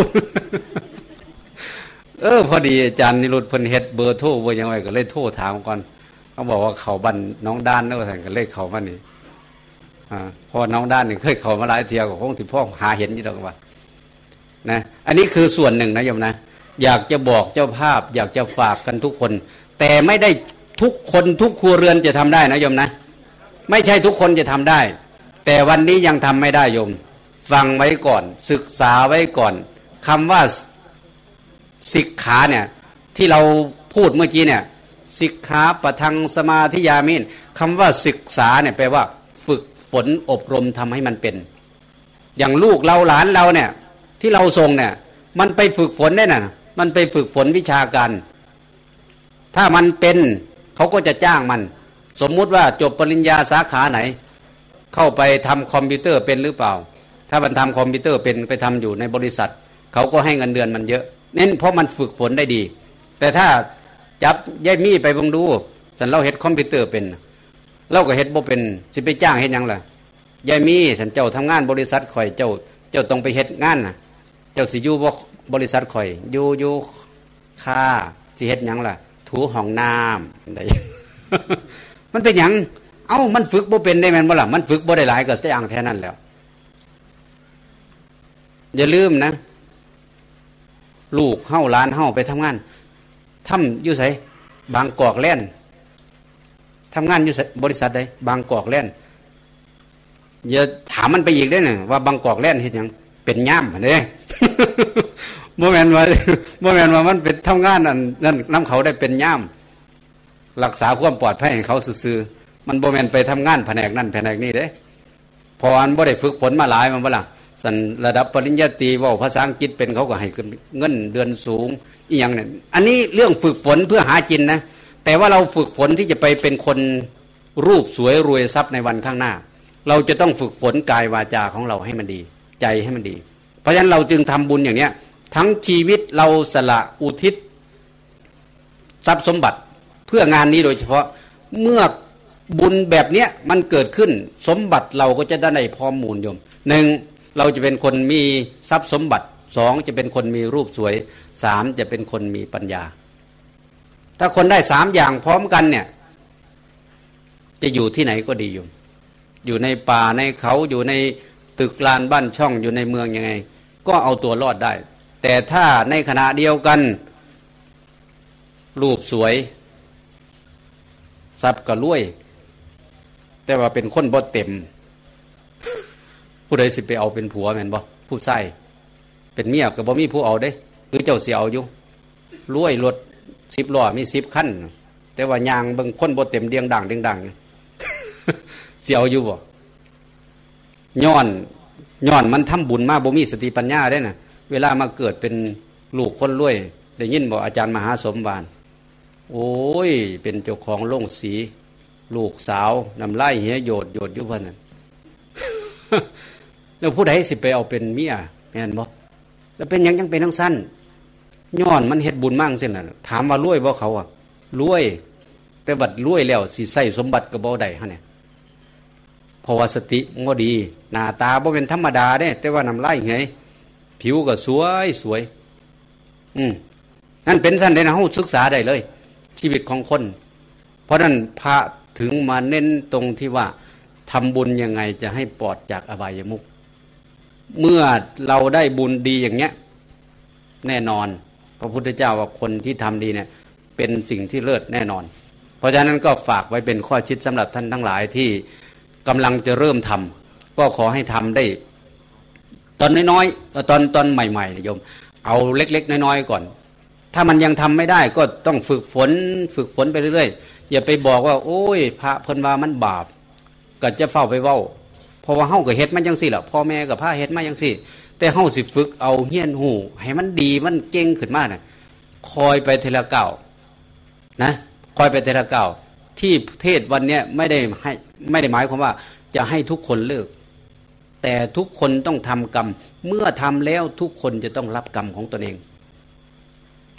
S2: เออพอดีอาจารย์นิรุตเพิ่นเฮ็ดเบอร์โทรไว้ยังไงก็เลยโทรถามก่อนเขาบอกว่าเขาบันน้องด้านนั่นก็สั่งก็เลยเขามานี่อ่าพอน้องด้านนี่เคยเขามาหลายเที่ยวก็คงสิพ่อหาเห็นอยู่ดอกว่านะอันนี้คือส่วนหนึ่งนะโยมนะอยากจะบอกเจ้าภาพอยากจะฝากกันทุกคนแต่ไม่ได้ทุกคนทุกครัวเรือนจะทำได้นะโยมนะไม่ใช่ทุกคนจะทำได้แต่วันนี้ยังทำไม่ได้โยมฟังไว้ก่อนศึกษาไว้ก่อนคำว่าสิกขาเนี่ยที่เราพูดเมื่อกี้เนี่ยสิกขาปะทังสมาธิยามิคำว่าศึกษาเนี่ยแปลว่าฝึกฝนอบรมทำให้มันเป็นอย่างลูกเราหลานเราเนี่ยที่เราส่งเนี่ยมันไปฝึกฝนได้น่ะมันไปฝึกฝนวิชาการถ้ามันเป็นเขาก็จะจ้างมันสมมุติว่าจบปริญญาสาขาไหนเข้าไปทำคอมพิวเตอร์เป็นหรือเปล่าถ้ามันทำคอมพิวเตอร์เป็นไปทำอยู่ในบริษัทเขาก็ให้เงินเดือนมันเยอะเน้นเพราะมันฝึกฝนได้ดีแต่ถ้าจับยายมี่ไปบังดูสันเราเฮ็ดคอมพิวเตอร์เป็นเราก็เฮ็ดบ่เป็นสิไปจ้างเฮ็ดหยังล่ะยายมี่สันเจ้าทำงานบริษัทข่อยเจ้าเจ้าต้องไปเฮ็ดงานน่ะเจ้าสิอยู่บ่บริษัทข่อยอยู่อยู่ค่าสิเฮ็ดหยังล่ะถูห้องน้ำได้ มันเป็นหยังเอ้ามันฝึกบ่เป็นได้แม่นบ่ล่ะมันฝึกบ่ได้หลายก็จ้างแค่นั้นแล้วอย่าลืมนะลูกเฮาหลานเฮาไปทำงานทำอยู่ไสบางกอกแล่นทำงานอยู่บริษัทใดบางกอกแล่นอย่าถามมันไปอีกได้น่ะว่าบางกอกแล่นเฮ็ดหยังเป็นย่ามเด้ บ่แม่นว่าบ่แม่นว่ามันเป็นทำงานนั่นนั่นนำเขาได้เป็นย่ามรักษาความปลอดภัยให้เขาซื่อๆมันบ่แม่นไปทำงานแผนกนั้นแผนกนี้เด้พออันบ่ได้ฝึกฝนมาหลายมันบ่ล่ะสันระดับปริญญาตรีว่าภาษาอังกฤษเป็นเขาก็ให้เงินเดือนสูงอีหยังเนี่ยอันนี้เรื่องฝึกฝนเพื่อหากินนะแต่ว่าเราฝึกฝนที่จะไปเป็นคนรูปสวยรวยทรัพย์ในวันข้างหน้าเราจะต้องฝึกฝนกายวาจาของเราให้มันดีใจให้มันดีเพราะฉะนั้นเราจึงทำบุญอย่างเนี้ยทั้งชีวิตเราสละอุทิศทรัพย์สมบัติเพื่องานนี้โดยเฉพาะเมื่อบุญแบบเนี้ยมันเกิดขึ้นสมบัติเราก็จะได้ในพร้อมมูลโยมหนึ่งเราจะเป็นคนมีทรัพย์สมบัติสองจะเป็นคนมีรูปสวยสามจะเป็นคนมีปัญญาถ้าคนได้สามอย่างพร้อมกันเนี่ยจะอยู่ที่ไหนก็ดีอยู่อยู่ในป่าในเขาอยู่ในตึกลานบ้านช่องอยู่ในเมืองยังไงก็เอาตัวรอดได้แต่ถ้าในขณะเดียวกันรูปสวยทรัพย์ก็รวยแต่ว่าเป็นคนบ่เต็มผู้ใดสิไปเอาเป็นผัวแม่นบ่ผู้ใส่เป็นเมียก็บ่มีผู้เอาเด้หรือเจ้าสิเอาอยู่รวยรถสิบล้อมีสิบคันแต่ว่ายางเบิ่งคนบ่เต็มเดียงดังเดียงดังสิเอาอยู่บ่ย้อนย้อนมันทำบุญมาบ่มีสติปัญญาได้น่ะเวลามาเกิดเป็นลูกคนรวยได้ยินบ่อาจารย์มหาสมบัติโอ้ยเป็นเจ้าของโรงสีลูกสาวน้ำลายเหี่ยโยดโยดอยู่เพิ่นน่ะแล้วผู้ใดสิไปเอาเป็นเมียแม่นบ่แล้วเป็นหยังจังเป็นทั้งสั้นย้อนมันเฮ็ดบุญมั่งเส้นน่ะถามว่ารวยบ่เขาอ่ะรวยแต่บัดรวยแล้วสิใส่สมบัติก็บ่ได้ฮะเนี่ยเพราะว่าสติบ่ดีหน้าตาบ่เป็นธรรมดาเด้แต่ว่าน้ำลายเหี่ยผิวก็สวยสวยอืมนั่นเป็นท่านได้นะเฮาศึกษาได้เลยชีวิตของคนเพราะนั้นพระถึงมาเน้นตรงที่ว่าทำบุญยังไงจะให้ปลอดจากอบายมุขเมื่อเราได้บุญดีอย่างเนี้ยแน่นอนพระพุทธเจ้าว่าคนที่ทำดีเนี่ยเป็นสิ่งที่เลิศแน่นอนเพราะฉะนั้นก็ฝากไว้เป็นข้อคิดสำหรับท่านทั้งหลายที่กำลังจะเริ่มทำก็ขอให้ทำได้ตอนน้อยๆตอนตอนใหม่ๆโยมเอาเล็กๆน้อยๆก่อนถ้ามันยังทำไม่ได้ก็ต้องฝึกฝนฝึกฝนไปเรื่อยๆอย่าไปบอกว่าโอ้ยพระเพิ่นว่ามันบาปก็จะเฝ้าไปเว้าเพราะว่าเฮาก็เฮ็ดมันจังซี่ล่ะพ่อแม่ก็พาเฮ็ดมาจังซี่แต่เฮาสิฝึกเอาเฮียนหูให้มันดีมันเก่งขึ้นมาน่ะคอยไปทีละก้าวนะคอยไปทีละก้าวที่เทศวันเนี้ยไม่ได้ให้ไม่ได้หมายความว่าจะให้ทุกคนเลิกแต่ทุกคนต้องทำกรรมเมื่อทำแล้วทุกคนจะต้องรับกรรมของตนเองนะ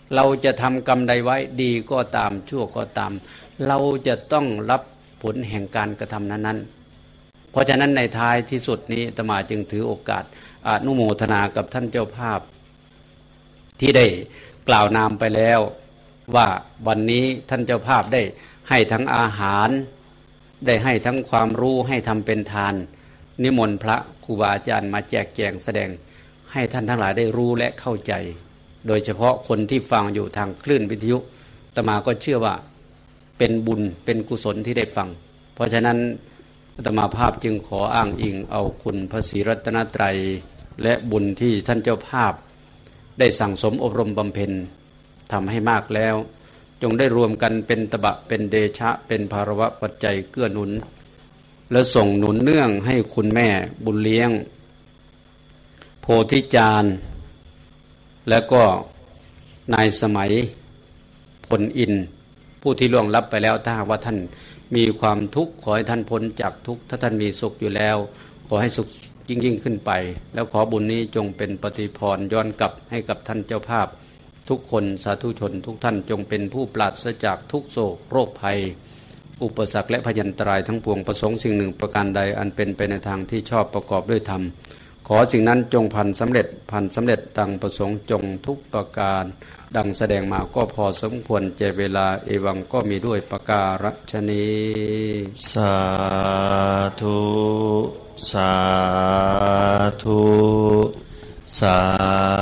S2: เราจะทำกรรมใดไว้ดีก็ตามชั่วก็ตามเราจะต้องรับผลแห่งการกระทำนั้นๆเพราะฉะนั้นในท้ายที่สุดนี้อาตมาจึงถือโอกาสอนุโมทนากับท่านเจ้าภาพที่ได้กล่าวนามไปแล้วว่าวันนี้ท่านเจ้าภาพได้ให้ทั้งอาหารได้ให้ทั้งความรู้ให้ทำเป็นทานนิมนต์พระครูบาอาจารย์มาแจกแจงแสดงให้ท่านทั้งหลายได้รู้และเข้าใจโดยเฉพาะคนที่ฟังอยู่ทางคลื่นวิทยุอาตมาก็เชื่อว่าเป็นบุญเป็นกุศลที่ได้ฟังเพราะฉะนั้นอาตมาภาพจึงขออ้างอิงเอาคุณพระศรีรัตนตรัยและบุญที่ท่านเจ้าภาพได้สั่งสมอบรมบำเพ็ญทำให้มากแล้วจงได้รวมกันเป็นตบะเป็นเดชะเป็นภารวะปัจจัยเกื้อหนุนและส่งหนุนเนื่องให้คุณแม่บุญเลี้ยงโพธิจารย์และก็นายสมัยพลอินผู้ที่ล่วงลับไปแล้วถ้าหากว่าท่านมีความทุกข์ขอให้ท่านพ้นจากทุกข์ถ้าท่านมีสุขอยู่แล้วขอให้สุขยิ่งยิ่งขึ้นไปแล้วขอบุญนี้จงเป็นปฏิพรย้อนกลับให้กับท่านเจ้าภาพทุกคนสาธุชนทุกท่านจงเป็นผู้ปราศจากทุกโศกโรคภัยอุปสรรคและพยันตรายทั้งปวงประสงค์สิ่งหนึ่งประการใดอันเป็นไปในทางที่ชอบประกอบด้วยธรรมขอสิ่งนั้นจงพันสำเร็จพันสำเร็จดังประสงค์จงทุกประการดังแสดงมาก็พอสมควรแก่เวลาเอวังก็มีด้วยประการฉนี้
S3: สาธุสาธุสา